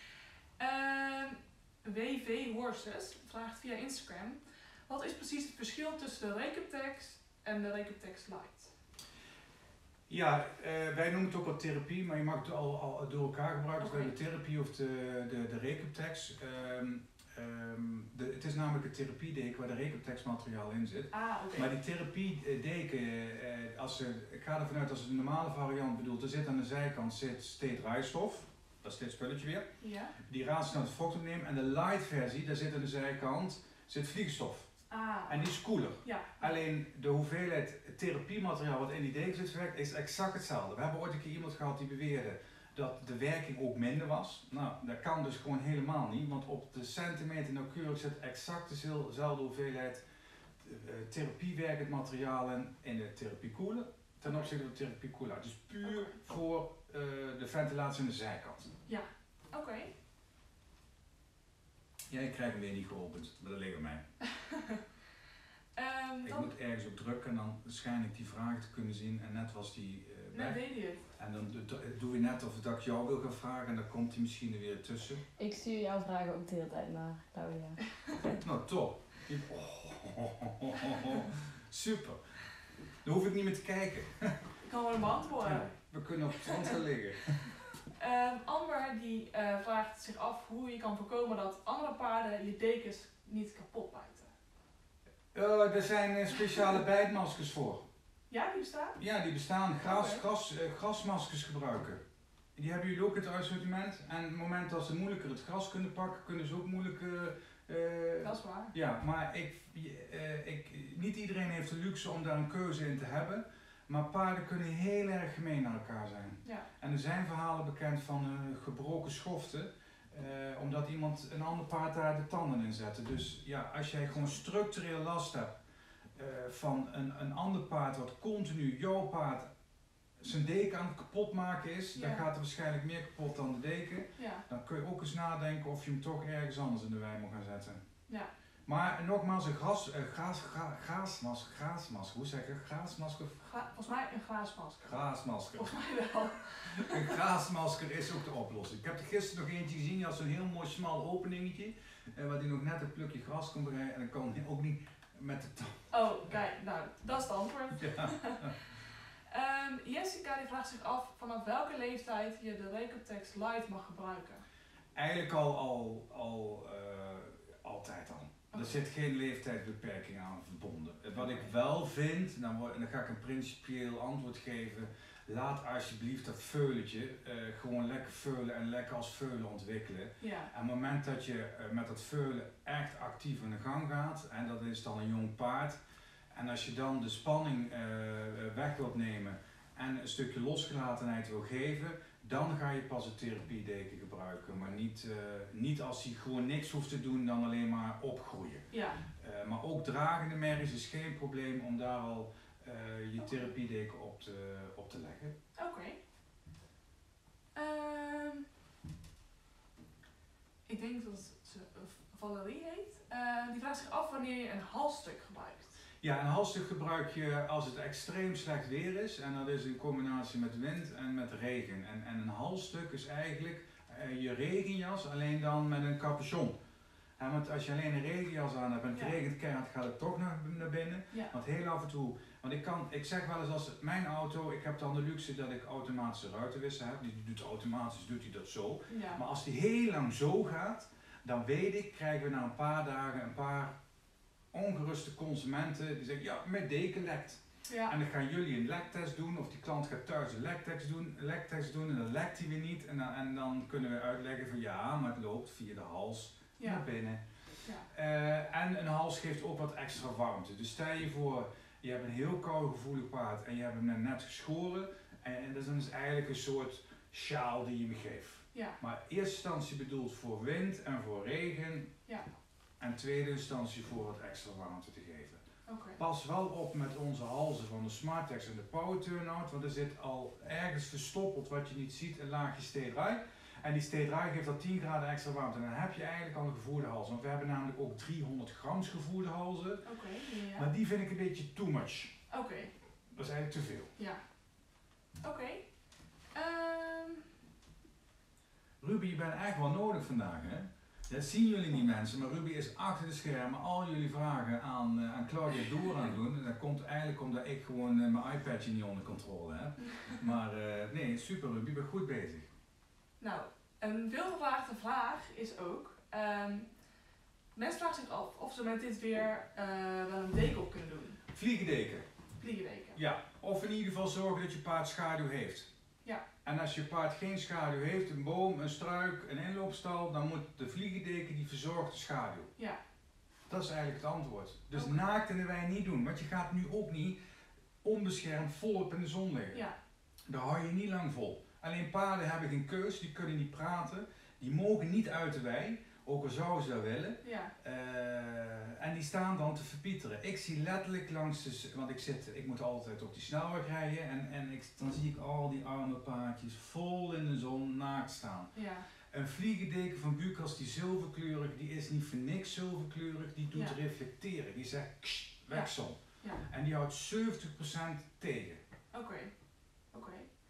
WV Horses vraagt via Instagram: wat is precies het verschil tussen de Recuptex en de Recuptex Lite? Ja, wij noemen het ook al therapie, maar je mag het al door elkaar gebruiken. Okay. De therapie of de Recuptex. Het is namelijk een therapiedeken waar de Recuptex materiaal in zit. Okay. Maar die therapiedeken, ik ga ervan uit als het een normale variant bedoelt, er zit aan de zijkant steeddraaistof. Dat is dit spulletje weer. Ja. Die razendsnel het vocht opneemt. En de light versie, daar zit aan de zijkant vliegstof. En die is koeler. Ja. Alleen de hoeveelheid therapiemateriaal wat in die deken zit verwerkt is exact hetzelfde. We hebben ooit een keer iemand gehad die beweerde dat de werking ook minder was. Nou, dat kan dus gewoon helemaal niet. Want op de centimeter nauwkeurig zit exact dezelfde hoeveelheid therapiewerkend materiaal in de therapiekoeler ten opzichte van de therapiekoeler. Dus puur voor de ventilatie aan de zijkant. Ja, oké. Ja, ik krijg hem weer niet geopend, maar dat ligt aan mij. Ik moet ergens op drukken en dan schijn ik die vraag te kunnen zien en net was die weg. Weet je het. En dan doe je net of dat ik jou wil gaan vragen en dan komt hij misschien er weer tussen. Ik stuur jouw vragen ook de hele tijd naar Claudia. Nou, top. Super. Dan hoef ik niet meer te kijken. Ik kan gewoon beantwoorden. Ja. We kunnen op het strand gaan liggen. Amber die vraagt zich af hoe je kan voorkomen dat andere paarden je dekens niet kapot bijten. Er zijn speciale bijtmaskers voor. Ja, die bestaan? Ja, die bestaan. Grasmaskers gebruiken. Die hebben jullie ook in het assortiment. En op het moment dat ze moeilijker het gras kunnen pakken, kunnen ze ook moeilijker... Dat is waar. Ja, maar niet iedereen heeft de luxe om daar een keuze in te hebben. Maar paarden kunnen heel erg gemeen naar elkaar zijn. Ja. En er zijn verhalen bekend van gebroken schoften. Omdat iemand een ander paard daar de tanden in zette. Dus ja, als jij gewoon structureel last hebt van een ander paard wat continu jouw paard zijn deken aan het kapot maken is, dan gaat er waarschijnlijk meer kapot dan de deken. Ja. Dan kun je ook eens nadenken of je hem toch ergens anders in de wei moet gaan zetten. Ja. Maar nogmaals, een graasmasker, hoe zeg je? Graasmasker? Volgens mij een glaasmasker. Graasmasker. Volgens mij wel. Een graasmasker is ook de oplossing. Ik heb er gisteren nog eentje gezien, die had zo'n heel mooi smal openingetje, waar die nog net een plukje gras kon bereiden en dan kan hij ook niet met de tand. Oh, kijk, nou, dat is het antwoord. Ja. Jessica die vraagt zich af vanaf welke leeftijd je de Recoptex Light mag gebruiken. Eigenlijk altijd al. Er zit geen leeftijdsbeperking aan verbonden. Wat ik wel vind, en dan ga ik een principieel antwoord geven, laat alsjeblieft dat veulentje gewoon lekker veulen en lekker als veulen ontwikkelen. Ja. En op het moment dat je met dat veulen echt actief aan de gang gaat, en dat is dan een jong paard, en als je dan de spanning weg wilt nemen en een stukje losgelatenheid wil geven, dan ga je pas een therapiedeken gebruiken. Maar niet als hij gewoon niks hoeft te doen, dan alleen maar opgroeien. Ja. Maar ook dragende merries is geen probleem om daar al je therapiedeken op te leggen. Oké. Ik denk dat ze Valerie heet. Die vraagt zich af wanneer je een halsstuk gebruikt. Ja, een halsstuk gebruik je als het extreem slecht weer is. En dat is in combinatie met wind en met regen. En een halsstuk is eigenlijk je regenjas, alleen dan met een capuchon. Want als je alleen een regenjas aan hebt en het regent keihard, gaat het toch naar binnen. Ja. Want heel af en toe, want ik zeg wel eens als mijn auto, ik heb dan de luxe dat ik automatische ruitenwisser heb. Die doet automatisch, doet hij dat zo. Ja. Maar als die heel lang zo gaat, dan weet ik, krijgen we na een paar dagen een paar ongeruste consumenten die zeggen, ja, mijn deken lekt. Ja. En dan gaan jullie een lektest doen, of die klant gaat thuis een lektest doen en dan lekt hij weer niet. En dan kunnen we uitleggen van ja, maar het loopt via de hals naar binnen. Ja. En een hals geeft ook wat extra warmte. Dus stel je voor, je hebt een heel kougevoelig paard en je hebt hem net geschoren. En dat is dus eigenlijk een soort sjaal die je hem geeft. Ja. Maar in eerste instantie bedoeld voor wind en voor regen. Ja. En tweede instantie voor wat extra warmte te geven. Okay. Pas wel op met onze halzen van de Smartex en de Power Turnout, want er zit al ergens verstoppeld wat je niet ziet een laagje stederij. En die stederij geeft al 10 graden extra warmte. En dan heb je eigenlijk al een gevoerde hals. Want we hebben namelijk ook 300 grams gevoerde halzen. Okay, ja. Maar die vind ik een beetje too much. Oké. Dat is eigenlijk te veel. Ja. Oké. Ruby, je bent echt wel nodig vandaag, hè? Dat zien jullie niet mensen, maar Ruby is achter de schermen al jullie vragen aan Claudia door aan het doen. En dat komt eigenlijk omdat ik gewoon mijn iPadje niet onder controle heb. Maar nee, super Ruby, je bent goed bezig. Nou, een veelgevraagde vraag is ook, mensen vragen zich af of ze met dit weer wel een deken op kunnen doen. Vliegendeken. Vliegendeken. Ja, of in ieder geval zorgen dat je paard schaduw heeft. Ja. En als je paard geen schaduw heeft, een boom, een struik, een inloopstal, dan moet de vliegendeken die verzorgt de schaduw. Ja. Dat is eigenlijk het antwoord. Dus Okay. naakt in de wei niet doen, want je gaat nu ook niet onbeschermd volop in de zon liggen. Ja. Daar hou je niet lang vol. Alleen paarden hebben geen keus, die kunnen niet praten, die mogen niet uit de wei, ook al zouden ze dat willen. Ja. En die staan dan te verpieteren. Ik zie letterlijk langs de, want ik moet altijd op die snelweg rijden en dan zie ik al die arme paardjes vol in de zon naakt staan. Ja. Een vliegendeken van Bucas, die zilverkleurig, die is niet voor niks zilverkleurig, die doet reflecteren. Die zegt kst, weg zon. Ja. En die houdt 70% tegen. Oké.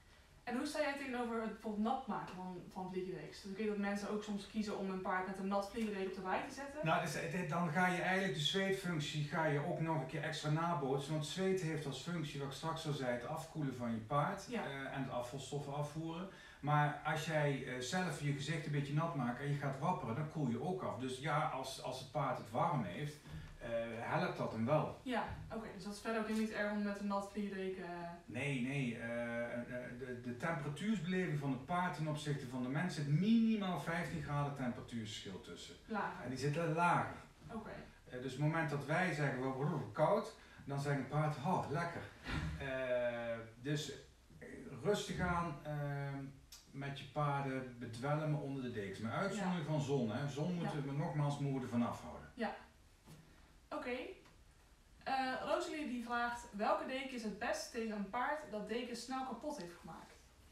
En hoe sta jij tegenover het bijvoorbeeld nat maken van vliegdekens? Dus ik weet dat mensen ook soms kiezen om een paard met een nat vliegdeken op de wei te zetten. Nou, dus, dan ga je eigenlijk de zweetfunctie ook nog een keer extra nabootsen. Want zweet heeft als functie, wat ik straks al zei, het afkoelen van je paard Ja. en de afvalstoffen afvoeren. Maar als jij zelf je gezicht een beetje nat maakt en je gaat wapperen, dan koel je ook af. Dus ja, als het paard het warm heeft, helpt dat hem wel. Ja, oké. Dus dat is verder ook helemaal niet erg om met een nat vliegdeken... Nee. De temperatuursbeleving van het paard ten opzichte van de mens zit minimaal 15 graden temperatuurverschil tussen. lager. En die zitten lager. Oké. Dus op het moment dat wij zeggen, we worden koud, dan zegt een paard, oh, lekker. Dus rustig aan met je paarden bedwelmen onder de dekens. Met uitzondering van zon. Hè. Zon moeten we nogmaals ervan afhouden. Oké. Rosalie die vraagt, welke deken is het best tegen een paard dat deken snel kapot heeft gemaakt?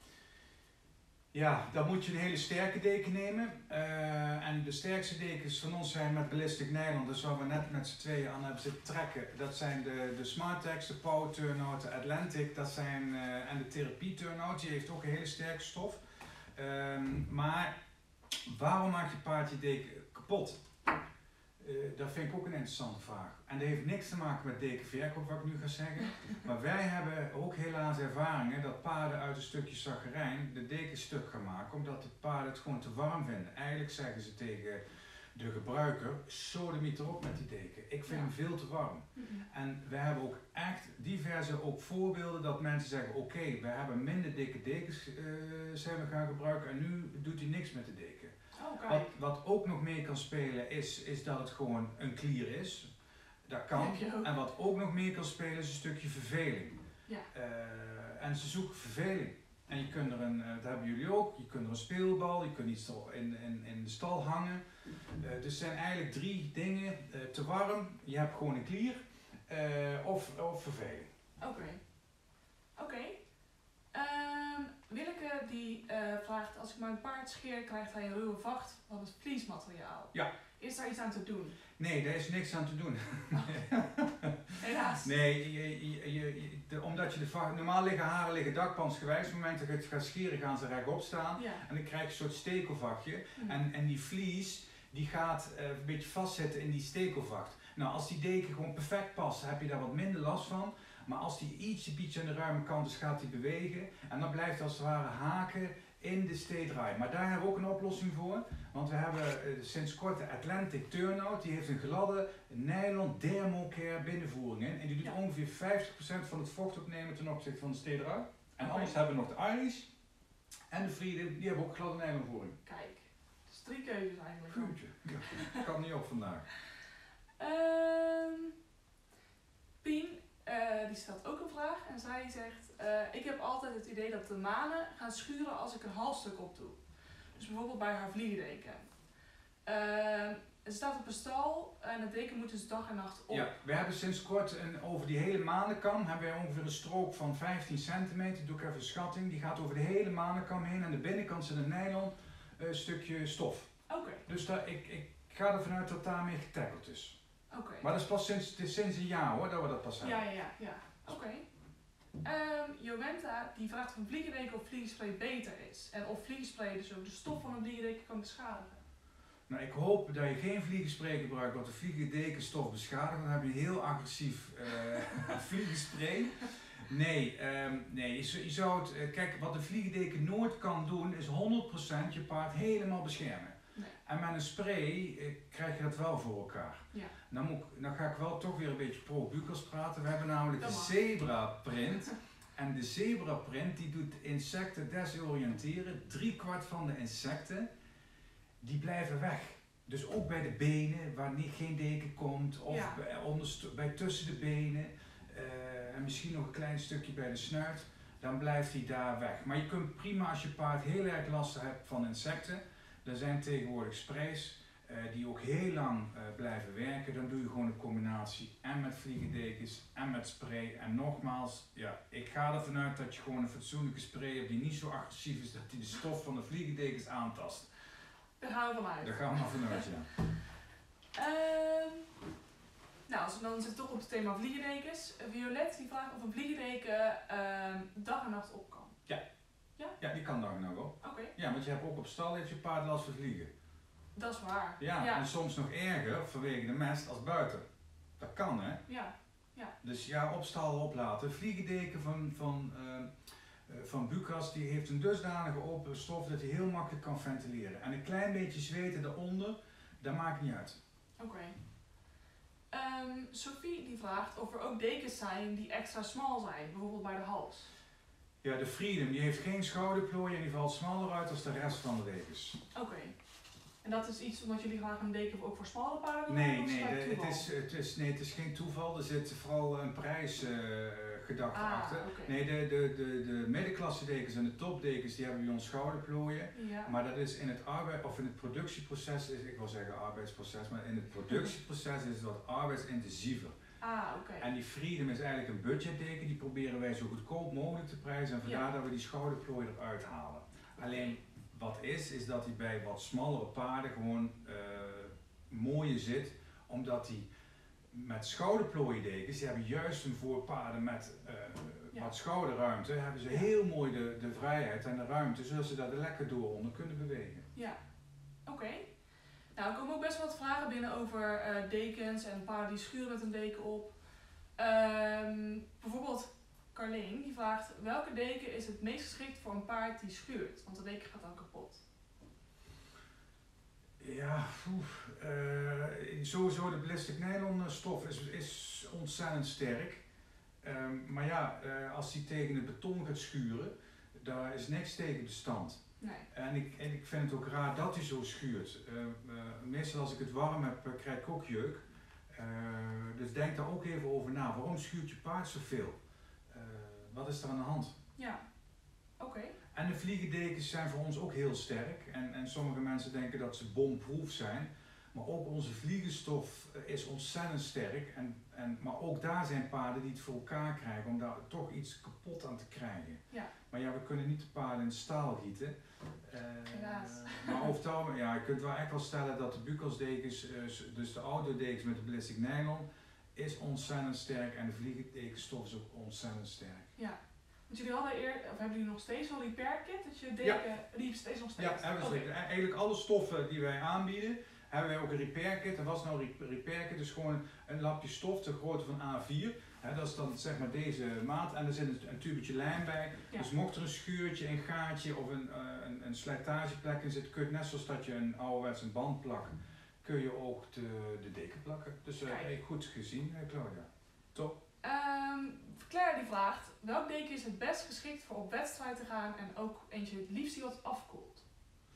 Ja, dan moet je een hele sterke deken nemen. En de sterkste dekens van ons zijn met ballistic nylon, dus waar we net met z'n tweeën aan hebben zitten trekken. Dat zijn de Smartex, de Power Turnout, de Atlantic, dat zijn, en de Therapie Turnout, die heeft ook een hele sterke stof. Maar waarom maakt je paard je deken kapot? Dat vind ik ook een interessante vraag. En dat heeft niks te maken met dekenverkoop, wat ik nu ga zeggen. Maar wij hebben ook helaas ervaringen dat paarden uit een stukje zagrijn de deken stuk gaan maken, omdat de paarden het gewoon te warm vinden. Eigenlijk zeggen ze tegen de gebruiker, sodemiet erop met die deken. Ik vind hem veel te warm. En we hebben ook echt diverse voorbeelden dat mensen zeggen, oké, we hebben minder dikke dekens zijn we gaan gebruiken en nu doet hij niks met de deken. Wat ook nog mee kan spelen is dat het gewoon een klier is. Dat kan. En wat ook nog mee kan spelen is een stukje verveling. Ja. En ze zoeken verveling. En je kunt dat hebben jullie ook, je kunt er een speelbal, je kunt iets in de stal hangen. Dus het zijn eigenlijk 3 dingen. Te warm, je hebt gewoon een klier of verveling. Oké. Willeke die vraagt, als ik mijn paard scheer, krijgt hij een ruwe vacht van het vliesmateriaal. Ja. Is daar iets aan te doen? Nee, daar is niks aan te doen. Helaas. Nee, omdat je de vacht, normaal liggen haren dakpansgewijs, op het moment dat je het gaat scheren gaan ze rechtop staan. Ja. En dan krijg je een soort stekelvachtje. En die vlies die gaat een beetje vastzitten in die stekelvacht. Nou, als die deken gewoon perfect past, heb je daar wat minder last van. Maar als die ietsje aan de ruime kant is, gaat die bewegen. En dan blijft als het ware haken in de steedraai. Maar daar hebben we ook een oplossing voor. Want we hebben sinds kort de Atlantic Turnout. Die heeft een gladde nylon thermocare binnenvoering in. En die doet ongeveer 50% van het vocht opnemen ten opzichte van de steedraai. En anders hebben we nog de Irish en de Freedom. Die hebben ook gladde nylonvoering. Kijk, dus 3 keuzes eigenlijk. Goedje. Ja, kan niet op vandaag. Pien, die stelt ook een vraag en zij zegt, ik heb altijd het idee dat de manen gaan schuren als ik een halsstuk op doe. Dus bijvoorbeeld bij haar vliegdeken. Ze staat op een stal en het deken moet dus dag en nacht op. Ja, we hebben sinds kort over die hele manenkam hebben wij ongeveer een strook van 15 centimeter. Doe ik even een schatting. Die gaat over de hele manenkam heen. Aan de binnenkant zit een nylon stukje stof. Oké. Dus ik ga ervan uit dat daarmee getackeld is. Oké. Maar dat is pas sinds een jaar hoor, dat we dat pas hebben. Ja. Oké. Joventa die vraagt of een vliegdeken of vliegenspray beter is. En of vliegenspray dus ook de stof van een vliegdeken kan beschadigen. Nou, ik hoop dat je geen vliegenspray gebruikt wat de vliegendekenstof beschadigt. Dan heb je een heel agressief vliegenspray. Nee, je zou het, kijk, wat de vliegendeken nooit kan doen is 100% je paard helemaal beschermen. Nee. En met een spray krijg je dat wel voor elkaar. Ja. Nou ga ik wel toch weer een beetje pro-Bucas praten. We hebben namelijk de zebra print. En de zebra print die doet insecten desoriënteren. 3/4 van de insecten die blijven weg. Dus ook bij de benen waar geen deken komt. Of bij tussen de benen. En misschien nog een klein stukje bij de snuit. Dan blijft hij daar weg. Maar je kunt prima als je paard heel erg last hebt van insecten. Er zijn tegenwoordig sprays die ook heel lang blijven werken. Dan doe je gewoon een combinatie en met vliegendekens en met spray. En nogmaals, ja, ik ga ervan uit dat je gewoon een fatsoenlijke spray hebt die niet zo agressief is dat hij de stof van de vliegendekens aantast. Daar gaan we vanuit. Daar gaan we vanuit, ja. Nou, als we dan zitten toch op het thema vliegendekens. Violet die vraagt of een vliegendeken dag en nacht op kan. Ja. Ja? Ja, die kan dag en nacht op. Oké, Ja, want je hebt ook op stal heeft je paard last van vliegen. dat is waar. Ja, en soms nog erger vanwege de mest als buiten. Dat kan hè. Ja. Dus ja, op stal oplaten. Vliegendeken van Bucas die heeft een dusdanige open stof dat hij heel makkelijk kan ventileren. En een klein beetje zweten eronder, dat maakt niet uit. Oké. Sophie die vraagt of er ook dekens zijn die extra smal zijn, bijvoorbeeld bij de hals. Ja, de Freedom die heeft geen schouderplooien en die valt smaller uit dan de rest van de dekens. Oké. En dat is iets omdat jullie graag een deken ook voor smalle paarden Nee, of is dat toeval? het is geen toeval. Er zit vooral een prijsgedachte achter. Oké. Nee, de middenklasse dekens en de topdekens die hebben bij ons schouderplooien. Ja. Maar dat is in het in het productieproces, ik wil zeggen arbeidsproces, maar in het productieproces is het wat arbeidsintensiever. Oké. En die Freedom is eigenlijk een budgetdeken, die proberen wij zo goedkoop mogelijk te prijzen en vandaar dat we die schouderplooien eruit halen. Alleen wat is dat hij bij wat smallere paarden gewoon mooier zit, omdat die met schouderplooiendekens, die hebben juist een voor paarden met wat schouderruimte, hebben ze heel mooi de vrijheid en de ruimte, zodat ze daar lekker door onder kunnen bewegen. Ja, oké. Nou, er komen ook best wel wat vragen binnen over dekens en paarden die schuren met een deken op. Bijvoorbeeld Carleen, die vraagt welke deken is het meest geschikt voor een paard die schuurt? Want de deken gaat dan kapot. Ja, sowieso de ballistic nylon stof is ontzettend sterk. Maar ja, als die tegen het beton gaat schuren, daar is niks tegen bestand. Nee. En ik vind het ook raar dat hij zo schuurt. Meestal als ik het warm heb, krijg ik ook jeuk. Dus denk daar ook even over na. Waarom schuurt je paard zoveel? Wat is er aan de hand? Ja, oké. En de vliegendekens zijn voor ons ook heel sterk. En sommige mensen denken dat ze bomproof zijn. Maar ook onze vliegenstof is ontzettend sterk. Maar ook daar zijn paarden die het voor elkaar krijgen om daar toch iets kapot aan te krijgen. Ja. Maar ja, we kunnen niet de paarden in staal gieten. Helaas. Maar over het algemeen, ja, je kunt wel echt wel stellen dat de Bucas-dekens, dus de outdoor-dekens met de ballistic nylon, is ontzettend sterk. En de vliegendekenstof is ook ontzettend sterk. Ja. Want jullie hadden of hebben jullie nog steeds wel repair kit? Dat je deken, die is steeds nog steeds? Ja, hebben we zeker. Eigenlijk alle stoffen die wij aanbieden, hebben wij ook een repair kit. En wat is nou een repair kit? Dus gewoon een lapje stof ter grootte van A4. Dat is dan zeg maar deze maat en er zit een tubetje lijm bij. Ja. Dus mocht er een scheurtje, een gaatje of een slijtageplek in zit, kun je net zoals dat je een ouderwets een band plakt, kun je ook de deken plakken. Dus goed gezien, Claudia. Top. Claire die vraagt, welk deken is het best geschikt voor op wedstrijd te gaan en ook eentje het liefst die wat afkoelt?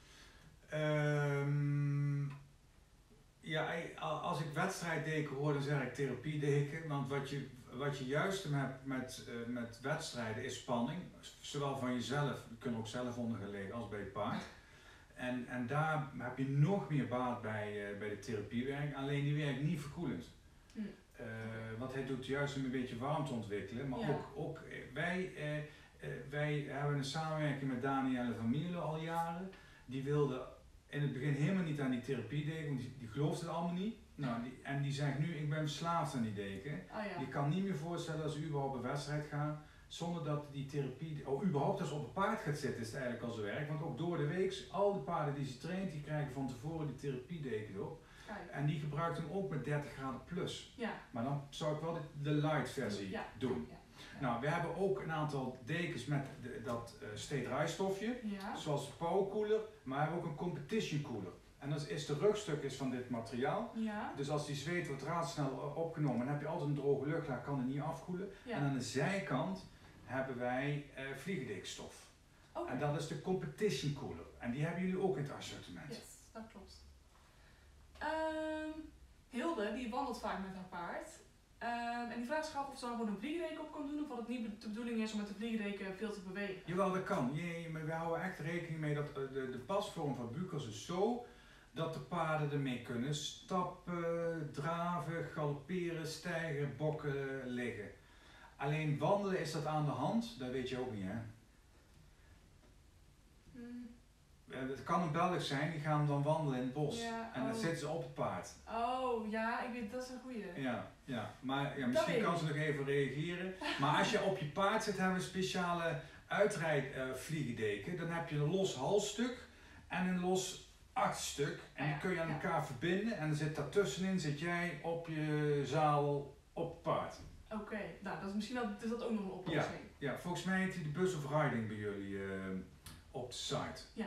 Ja, als ik wedstrijddeken hoor, dan zeg ik therapiedeken. Want wat je juist hebt met wedstrijden is spanning. Zowel van jezelf, je kunt er ook zelf onder gaan liggen, als bij het paard. En daar heb je nog meer baat bij de therapiewerking. Alleen die werkt niet verkoelend. Want hij doet juist om een beetje warmte ontwikkelen. Maar ook wij hebben een samenwerking met Danielle van Mierlo al jaren. Die wilde in het begin helemaal niet aan die therapiedeken, want die gelooft het allemaal niet. Nou, die zegt nu, ik ben verslaafd aan die deken. Die kan niet meer voorstellen dat ze überhaupt op wedstrijd gaan, zonder dat die therapie, überhaupt als ze op een paard gaat zitten is het eigenlijk al zo werk. Want ook door de week, al de paarden die ze traint, die krijgen van tevoren die therapiedeken op. En die gebruikt hem ook met 30 graden plus. Ja. Maar dan zou ik wel de light versie doen. Ja. Nou, we hebben ook een aantal dekens met dat steedraaistofje, zoals de power cooler, maar we hebben ook een competition cooler. En dan is de rugstuk van dit materiaal. Ja. Dus als die zweet wordt raadsnel opgenomen, dan heb je altijd een droge luchtlaag, kan het niet afkoelen. Ja. En aan de zijkant hebben wij vliegendekenstof. Okay. En dat is de competition cooler. En die hebben jullie ook in het assortiment. Yes, dat klopt. Hilde, die wandelt vaak met haar paard. En die vraagt zich af of ze dan gewoon een vliegendeken op kan doen of wat het niet de bedoeling is om met de vliegendeken veel te bewegen. Jawel, dat kan. Maar we houden echt rekening mee dat de pasvorm van Bucas is zo dat de paarden ermee kunnen stappen, draven, galopperen, stijgen, bokken, liggen. Alleen wandelen is dat aan de hand, dat weet je ook niet hè. Het kan een Belg zijn, die gaan dan wandelen in het bos en dan zitten ze op het paard. Oh ja, ik weet, dat is een goeie. Ja, maar misschien kan ze nog even reageren. Maar als je op je paard zit, hebben we speciale uitrijvliegedeken, dan heb je een los halsstuk en een los achtstuk. En die kun je aan elkaar verbinden en dan zit daartussenin zit jij op je zadel op het paard. Oké, nou dat is misschien is dat ook nog een oplossing. Ja, volgens mij heet die de Bus of Riding bij jullie op de site. Ja.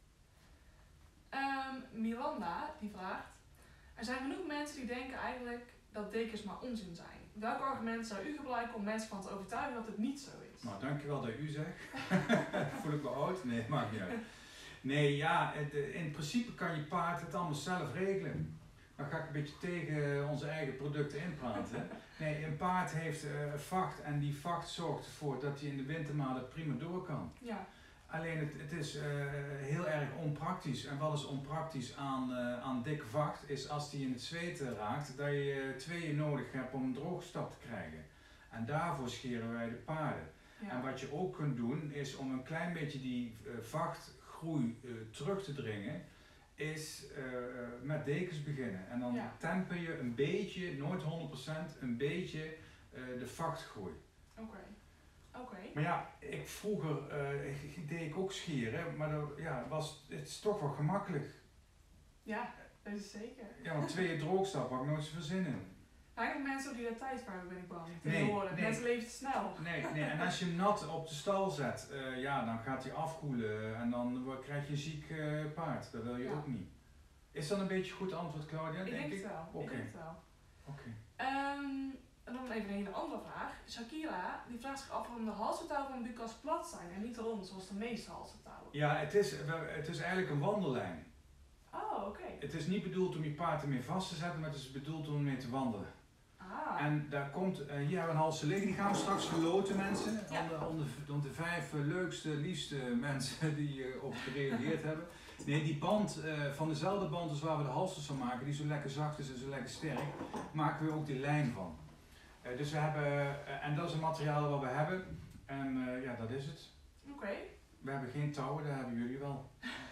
Miranda die vraagt, er zijn genoeg mensen die denken eigenlijk dat dekens maar onzin zijn. Welke argumenten zou u gebruiken om mensen van te overtuigen dat het niet zo is? Nou, dankjewel dat u zegt. Voel ik me oud? Nee, maakt niet uit. Nee, ja, in principe kan je paard het allemaal zelf regelen. Dan ga ik een beetje tegen onze eigen producten inpraten. Nee, een paard heeft vacht en die vacht zorgt ervoor dat hij in de wintermaanden prima door kan. Ja. Alleen het is heel erg onpraktisch. En wat is onpraktisch aan dikke vacht is als die in het zweten raakt, dat je tweeën nodig hebt om een droogstap te krijgen. En daarvoor scheren wij de paarden. Ja. En wat je ook kunt doen is om een klein beetje die vachtgroei terug te dringen, is met dekens beginnen. En dan temper je een beetje, nooit 100%, een beetje de vachtgroei. Oké. Maar ja, vroeger deed ik ook scheren, maar het is toch wel gemakkelijk. Ja, dat is zeker. Ja, want tweeën droogstap had ik nooit zoveel zin in. Eigenlijk mensen ook die daar tijd voor hebben, ben ik bang. Nee. Mensen leven te snel. Nee, en als je hem nat op de stal zet, dan gaat hij afkoelen en dan krijg je een ziek paard. Dat wil je ook niet. Is dat een beetje goed antwoord, Claudia? Ik denk het wel. Oké. En dan even een hele andere vraag. Shakira die vraagt zich af waarom de halstouwen van Bucas plat zijn en niet rond zoals de meeste halstouwen. Ja, het is eigenlijk een wandellijn. Oh, oké. Het is niet bedoeld om je paard ermee vast te zetten, maar het is bedoeld om ermee te wandelen. En daar komt, hier hebben we een halse liggen, die gaan we straks verloten mensen. Ja. Onder de 5 leukste, liefste mensen die op gereageerd hebben. Nee, die band, van dezelfde band als waar we de halsters van maken, die zo lekker zacht is en zo lekker sterk, maken we ook die lijn van. Dus we hebben, en dat is het materiaal wat we hebben. En dat is het. Oké. We hebben geen touwen, dat hebben jullie wel.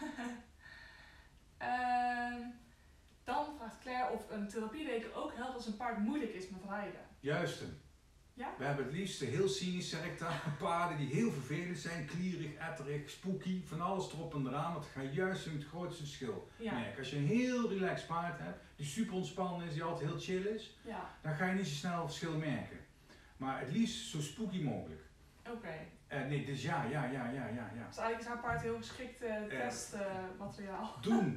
Dan vraagt Claire of een therapiedeken ook helpt als een paard moeilijk is met rijden. Juist. Ja? We hebben het liefst heel cynisch, zeg ik dan, paarden die heel vervelend zijn, klierig, etterig, spooky, van alles erop en eraan. Dat gaat juist in het grootste verschil merken. Als je een heel relaxed paard hebt, die super ontspannen is, die altijd heel chill is, dan ga je niet zo snel verschil merken. Maar het liefst zo spooky mogelijk. Oké. Nee, dus ja. Dus eigenlijk is haar paard heel geschikt testmateriaal.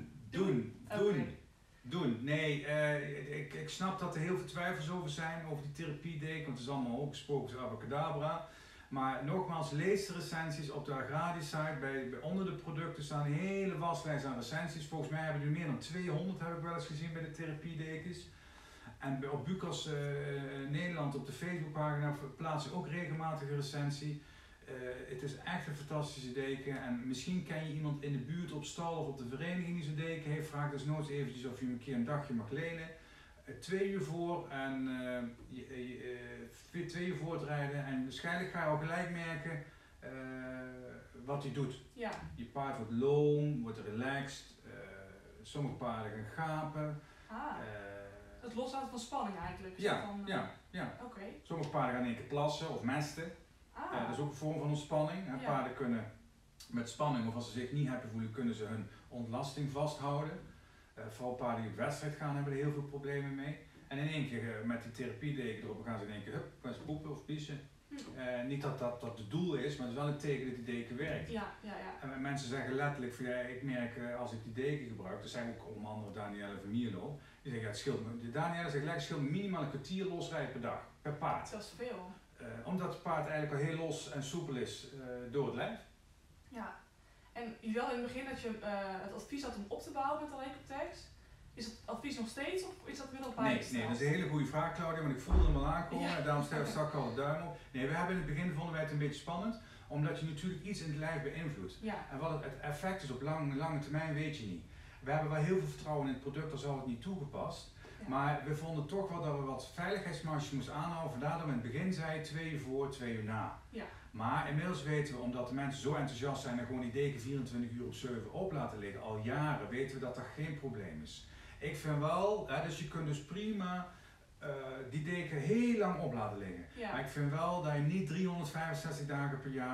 Doen. Nee, ik snap dat er heel veel twijfels over zijn, over die therapiedeken, want het is allemaal opgesproken als abacadabra. Maar nogmaals, lees de recensies op de Agradi-site. Bij onder de producten staan een hele waslijst aan recensies. Volgens mij hebben we er meer dan 200, heb ik wel eens gezien bij de therapiedekens. En op Bucas Nederland op de Facebookpagina plaats ik ook regelmatig een recensie. Het is echt een fantastische deken en misschien ken je iemand in de buurt op stal of op de vereniging die zo'n deken heeft. Vraag dus nooit eventjes of je hem een keer een dagje mag lenen. 2 uur voor en 2 uur voortrijden en waarschijnlijk ga je al gelijk merken wat hij doet. Ja. Je paard wordt loom, wordt relaxed, sommige paarden gaan gapen. Het loslaten van spanning eigenlijk. Ja. Okay. Sommige paarden gaan in één keer plassen of mesten. Dat is ook een vorm van ontspanning. Ja. Paarden kunnen met spanning of als ze zich niet happy voelen, kunnen ze hun ontlasting vasthouden. Vooral paarden die op wedstrijd gaan hebben er heel veel problemen mee. En in één keer met die therapiedeken erop gaan ze in één keer gaan ze poepen of pissen. Niet dat het doel is, maar het is wel een teken dat die deken werkt. Ja. En mensen zeggen letterlijk van ik merk als ik die deken gebruik, dat zijn ook onder andere Danielle van Mierlo, die zeggen het scheelt me. Danielle zegt het scheelt minimaal een kwartier losrijden per dag, per paard. Dat is veel. Omdat het paard eigenlijk al heel los en soepel is door het lijf. Ja, en je wel in het begin dat je het advies had om op te bouwen met de Recotex. Is het advies nog steeds of is dat weer op Nee, dat is een hele goede vraag, Claudia, want ik voelde hem al aankomen en daarom stel ik straks al de duim op. Nee, we hebben in het begin vonden wij het een beetje spannend, omdat je natuurlijk iets in het lijf beïnvloedt. Ja. En wat het effect is op lange termijn weet je niet. We hebben wel heel veel vertrouwen in het product, al zou het niet toegepast. Ja. Maar we vonden toch wel dat we wat veiligheidsmarges moesten aanhouden, vandaar dat we in het begin zeiden 2 uur voor, 2 uur na. Ja. Maar inmiddels weten we, omdat de mensen zo enthousiast zijn en gewoon die deken 24 uur op 7 op laten liggen, al jaren weten we dat dat geen probleem is. Ik vind wel, dus je kunt dus prima die deken heel lang op laten liggen. Ja. Maar ik vind wel dat je niet 365 dagen per jaar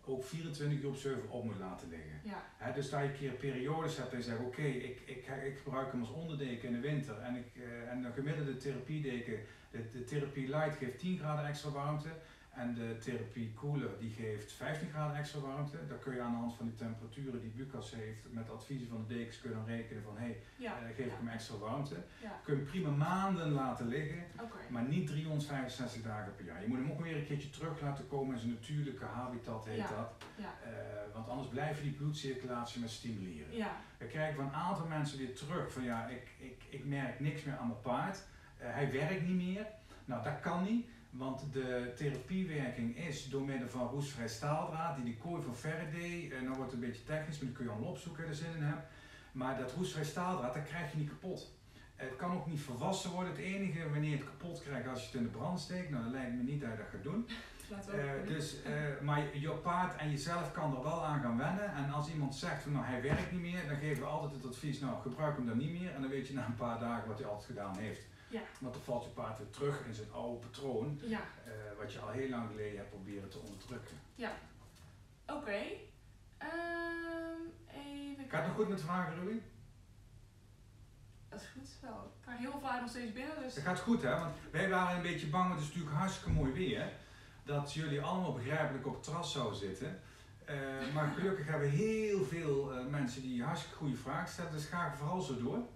ook 24 uur op 7 op moet laten liggen. Ja. Dus dat je een keer periodes hebt en je zegt oké, ik gebruik hem als onderdeken in de winter en de gemiddelde therapiedeken, de therapie light geeft 10 graden extra warmte en de therapie cooler die geeft 15 graden extra warmte. Dan kun je aan de hand van die temperaturen die Bucas heeft, met adviezen van de dekens kun je dan rekenen van geef ik hem extra warmte. Ja. Kun je hem prima maanden laten liggen, Okay. maar niet 365 dagen per jaar. Je moet hem ook weer een keertje terug laten komen in zijn natuurlijke habitat heet dat. Ja. Want anders blijf je die bloedcirculatie maar stimuleren. Ja. We krijgen van een aantal mensen weer terug van ik merk niks meer aan mijn paard. Hij werkt niet meer. Nou dat kan niet, want de therapiewerking is door middel van roestvrij staaldraad die kooi van Faraday, nou wordt het een beetje technisch, maar die kun je allemaal opzoeken als je er zin in hebt. Maar dat roestvrij staaldraad, dat krijg je niet kapot. Het kan ook niet verwassen worden. Het enige wanneer je het kapot krijgt als je het in de brand steekt, nou dat lijkt me niet dat je dat gaat doen. Maar je paard en jezelf kan er wel aan gaan wennen. En als iemand zegt van nou hij werkt niet meer, dan geven we altijd het advies, nou gebruik hem dan niet meer. En dan weet je na een paar dagen wat hij altijd gedaan heeft. Ja. Want dan valt je paard weer terug in zijn oude patroon, Ja. wat je al heel lang geleden hebt proberen te onderdrukken. Ja. Oké. Even Gaat het nog goed met de vragen, Ruby? Dat is goed wel. Ik krijg heel veel vragen nog steeds binnen, dus... Het gaat goed hè, want wij waren een beetje bang, want het is natuurlijk hartstikke mooi weer, dat jullie allemaal begrijpelijk op het terras zouden zitten. Maar gelukkig hebben we heel veel mensen die hartstikke goede vragen stellen, dus ga ik vooral zo door.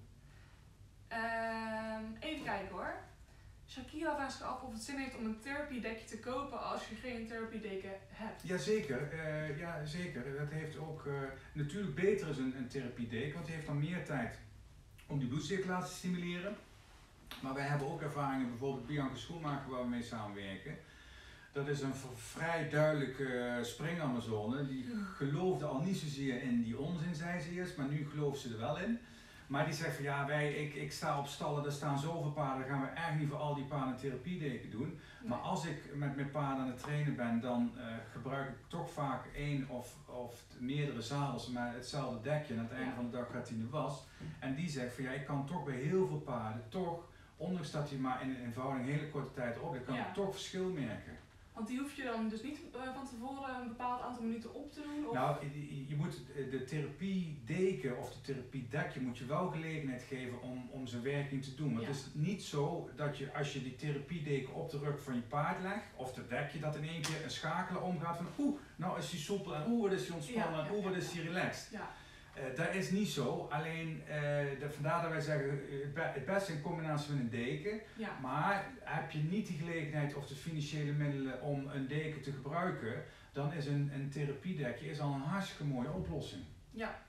Even kijken hoor. Shakira vraagt zich af of het zin heeft om een therapiedekje te kopen als je geen therapiedeken hebt. Jazeker, zeker. Dat heeft ook natuurlijk beter is een therapiedeken, want die heeft dan meer tijd om die bloedcirculatie te stimuleren. Maar wij hebben ook ervaringen, bijvoorbeeld Bianca Schoenmaker waar we mee samenwerken. Dat is een vrij duidelijke springamazone. Die geloofde al niet zozeer in die onzin, zei ze eerst, maar nu gelooft ze er wel in. Maar die zegt van ja, ik sta op stallen, daar staan zoveel paarden, dan gaan we echt niet voor al die paarden een therapiedeken doen. Nee. Maar als ik met mijn paarden aan het trainen ben, dan gebruik ik toch vaak één of meerdere zadels met hetzelfde dekje. En aan het einde van de dag gaat hij in de was. En die zegt van ja, ik kan toch bij heel veel paarden toch, ondanks dat hij maar in een eenvoudig een hele korte tijd op, ik kan toch verschil merken. Want die hoef je dan dus niet van tevoren een bepaald aantal minuten op te doen? Of? Nou, je moet de therapiedeken of de therapiedekje moet je wel gelegenheid geven om zijn werking te doen. Want het is niet zo dat je als je die therapiedeken op de rug van je paard legt, of de dekje dat in één keer een schakelen omgaat van nou is hij soepel en wat is hij ontspannen en wat is hij relaxed. Ja. Dat is niet zo, alleen vandaar dat wij zeggen het beste in combinatie met een deken, maar heb je niet de gelegenheid of de financiële middelen om een deken te gebruiken, dan is een therapiedekje is al een hartstikke mooie oplossing. Ja.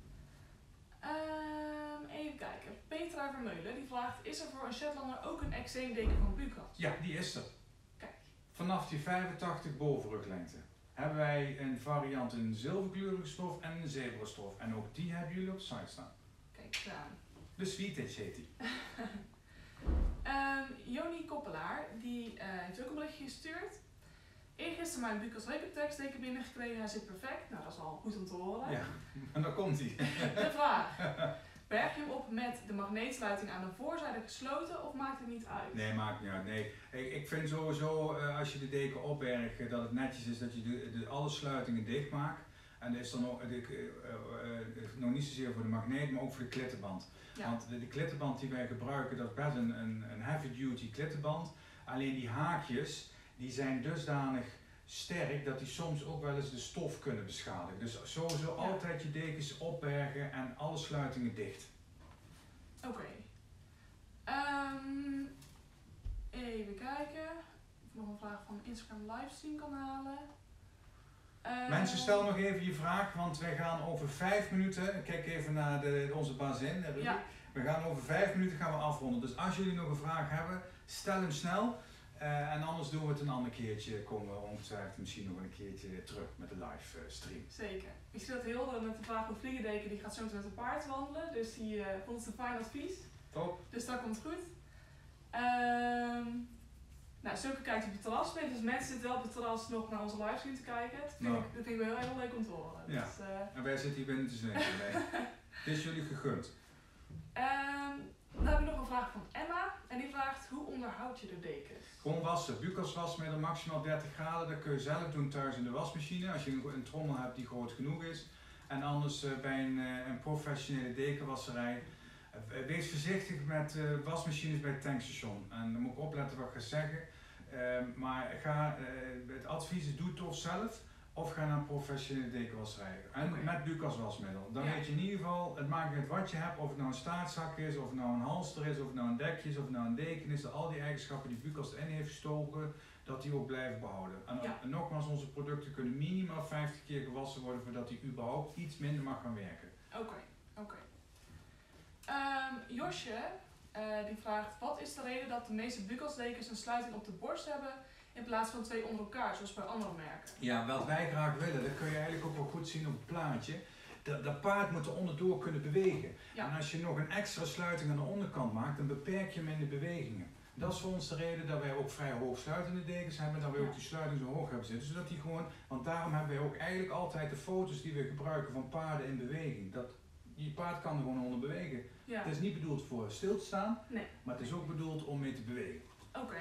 Even kijken, Petra Vermeulen die vraagt, is er voor een Shetlander ook een eczeemdeken van Bucas? Ja, die is er. Kijk. Vanaf die 85 bovenruglengte hebben wij een variant in zilverkleurige stof en een zebrastof. En ook die hebben jullie op de site staan. Kijk eens aan. De Sweetitch heet die. Joni Koppelaar, die heeft ook een berichtje gestuurd. Eergisteren mijn Bucas Recaptex teken binnengekregen, hij zit perfect. Nou, dat is al goed om te horen. Ja, en dan komt hij. De vraag. Berg je hem op met de magneetsluiting aan de voorzijde gesloten of maakt het niet uit? Nee, maakt niet uit. Nee. Ik vind sowieso als je de deken opbergt dat het netjes is dat je alle sluitingen dicht maakt. En dat is dan ook, nog niet zozeer voor de magneet, maar ook voor de klittenband. Ja. Want de klittenband die wij gebruiken, dat is best een heavy duty klittenband. Alleen die haakjes, die zijn dusdanig sterk dat die soms ook wel eens de stof kunnen beschadigen. Dus sowieso altijd je dekens opbergen en alle sluitingen dicht. Oké. Even kijken. Of ik nog een vraag van Instagram livestream kan halen. Mensen, stel nog even je vraag, want wij gaan over 5 minuten, kijk even naar onze bazin, Ruby. Ja. We gaan over 5 minuten gaan we afronden. Dus als jullie nog een vraag hebben, stel hem snel. En anders doen we het een ander keertje, komen we ongetwijfeld misschien nog een keertje terug met de live stream. Zeker. Ik zie dat Hilde met de vraag over vliegedeken, die gaat zo met een paard wandelen, dus die vond het een fijn advies. Top. Dus dat komt goed. Nou, Silke kijkt op het terras mee, dus mensen zitten wel op het terras nog naar onze livestream te kijken. Dat vind ik wel heel leuk om te horen. Ja. Dus, en wij zitten hier binnen te zwemmen. Het is jullie gegund. Dan heb ik nog een vraag van Emma en die vraagt, hoe onderhoud je de dekens? Gewoon wassen. Bucas wasmiddel, maximaal 30 graden. Dat kun je zelf doen thuis in de wasmachine. Als je een trommel hebt die groot genoeg is. En anders bij een professionele dekenwasserij. Wees voorzichtig met wasmachines bij het tankstation. En dan moet ik opletten wat ik ga zeggen. Maar het advies is, doe het of zelf. Of ga naar een professionele dekenwasserij. En met Bucas wasmiddel. Dan weet je in ieder geval, het maakt niet uit wat je hebt. Of het nou een staatzak is, of het nou een halster is, of het nou een dekje is, of het nou een deken is. Dat al die eigenschappen die Bucas erin heeft gestoken, dat die ook blijven behouden. En nogmaals, onze producten kunnen minimaal 50 keer gewassen worden voordat die überhaupt iets minder mag gaan werken. Oké. Josje, die vraagt, wat is de reden dat de meeste Bucas dekens een sluiting op de borst hebben in plaats van 2 onder elkaar, zoals bij andere merken? Ja, wat wij graag willen, dat kun je eigenlijk ook wel goed zien op het plaatje. Dat paard moet er onderdoor kunnen bewegen. Ja. En als je nog een extra sluiting aan de onderkant maakt, dan beperk je hem in de bewegingen. Dat is voor ons de reden dat wij ook vrij hoog sluitende dekens hebben, dat wij ook die sluiting zo hoog hebben zitten. Zodat die gewoon, want daarom hebben wij ook eigenlijk altijd de foto's die we gebruiken van paarden in beweging. Je paard kan er gewoon onder bewegen. Ja. Het is niet bedoeld voor stil te staan, Nee. maar het is ook bedoeld om mee te bewegen. Oké.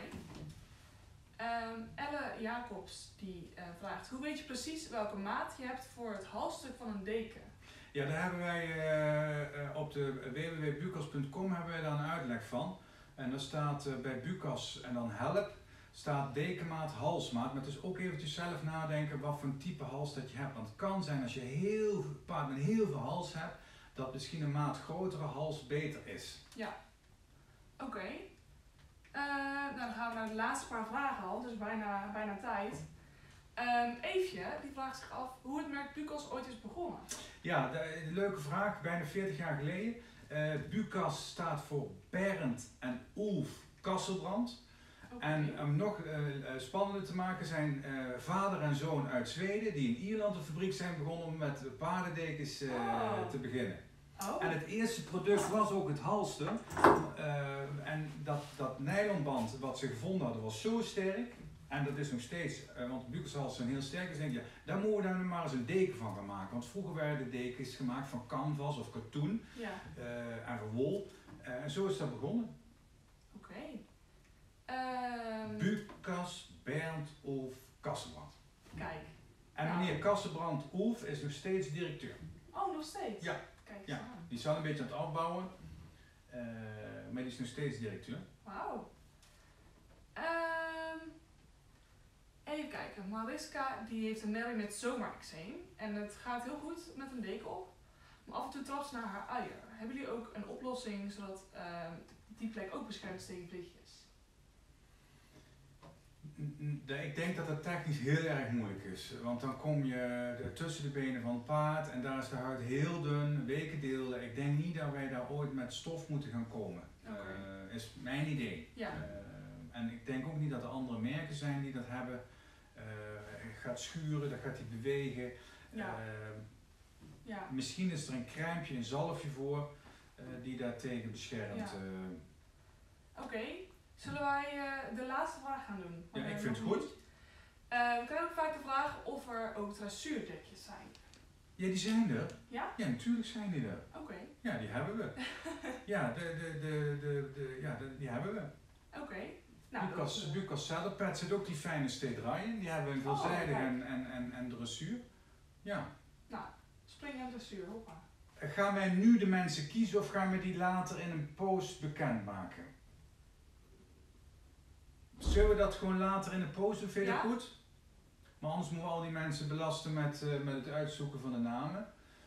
Elle Jacobs die vraagt, hoe weet je precies welke maat je hebt voor het halsstuk van een deken? Ja, daar hebben wij op de www.bucas.com hebben wij daar een uitleg van. En daar staat bij Bucas en dan help, staat dekenmaat, halsmaat. Maar dus ook eventjes zelf nadenken wat voor een type hals dat je hebt. Want het kan zijn als je paard met heel veel hals hebt, dat misschien een maat grotere hals beter is. Ja. Oké. Nou, dan gaan we naar de laatste paar vragen al, dus bijna tijd. Eefje, die vraagt zich af hoe het merk Bucas ooit is begonnen. Ja, de leuke vraag, bijna 40 jaar geleden. Bucas staat voor Bernd en Ulf Kasselbrand. Okay. En om nog spannender te maken zijn vader en zoon uit Zweden die in Ierland een fabriek zijn begonnen om met paardendekens te beginnen. Oh. En het eerste product was ook het halster. En dat nylonband wat ze gevonden hadden was zo sterk. En dat is nog steeds, want Bucas halsters zijn heel sterk. Dus denk je, daar moeten we dan maar eens een deken van gaan maken. Want vroeger werden de dekens gemaakt van canvas of katoen en van wol. En zo is dat begonnen. Oké. Bucas, Bernd, Ulf, Kasselbrand. Kijk. En meneer Kasselbrand Ulf is nog steeds directeur. Oh, nog steeds? Ja. Kijk eens Ja. aan. Die is wel een beetje aan het afbouwen, maar die is nog steeds directeur. Wauw. Even kijken, Mariska die heeft een melding met zomerexeem en het gaat heel goed met een deken op, maar af en toe trapt ze naar haar uier. Hebben jullie ook een oplossing zodat die plek ook beschermd is tegen vliegjes? Ik denk dat dat technisch heel erg moeilijk is, want dan kom je tussen de benen van het paard en daar is de huid heel dun, weken delen. Ik denk niet dat wij daar ooit met stof moeten gaan komen, is mijn idee. Ja. En ik denk ook niet dat er andere merken zijn die dat hebben. Gaat schuren, dan gaat hij bewegen. Ja. Ja. Misschien is er een crèmepje, een zalfje voor die daartegen beschermt. Ja. Oké, zullen wij de laatste vraag gaan doen? Ja, ik vind het goed. We krijgen ook vaak de vraag of er ook dressuurdekjes zijn. Ja, die zijn er. Ja? Ja, natuurlijk zijn die er. Oké. Ja, die hebben we. Ja, die hebben we. Oké. Nou, Bucas Saddlepad zit ook die fijne steedraai in. Die hebben we in veelzijdig en dressuur. Ja. Nou, spring en dressuur, hoppa. Gaan wij nu de mensen kiezen of gaan we die later in een post bekendmaken? Zullen we dat gewoon later in een post doen? Vind je dat goed? Maar anders moeten we al die mensen belasten met het uitzoeken van de namen.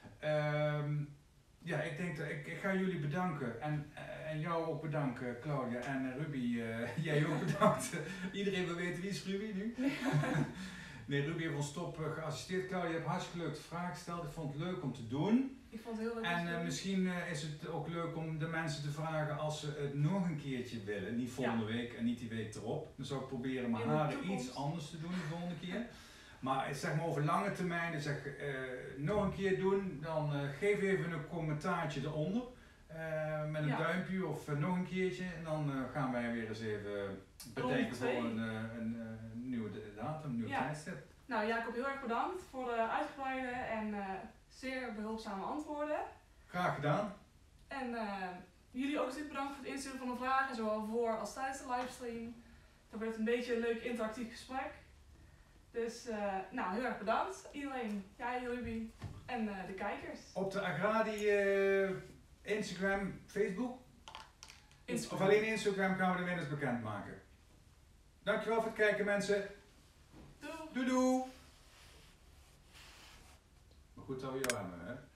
Ja, ik denk dat ik ga jullie bedanken en jou ook bedanken, Claudia en Ruby. Jij ook bedankt. Iedereen wil weten wie is Ruby nu? Nee, Ruby heeft ons top geassisteerd. Claudia, je hebt hartstikke leuke vragen gesteld. Ik vond het leuk om te doen. Ik vond het heel leuk. En misschien is het ook leuk om de mensen te vragen als ze het nog een keertje willen. Niet volgende week en niet die week erop. Dan zou ik proberen mijn haren iets anders te doen de volgende keer. Maar zeg maar over lange termijn, dan zeg nog een keer doen, dan geef even een commentaartje eronder. Met een duimpje of nog een keertje. En dan gaan wij weer eens even bedenken voor een nieuwe datum, een nieuw tijdstip. Nou Jacob, heel erg bedankt voor de uitgebreide en zeer behulpzame antwoorden. Graag gedaan. En jullie ook zeer bedankt voor het insturen van de vragen, zowel voor als tijdens de livestream. Dat werd een beetje een leuk interactief gesprek. Dus nou, heel erg bedankt iedereen. Jij, Ruby en de kijkers. Op de Agradi Instagram, Facebook? Instagram. Of alleen Instagram gaan we de winnaars bekendmaken. Dankjewel voor het kijken mensen. Doei! Doei doei! Maar goed dat we jou hebben hè.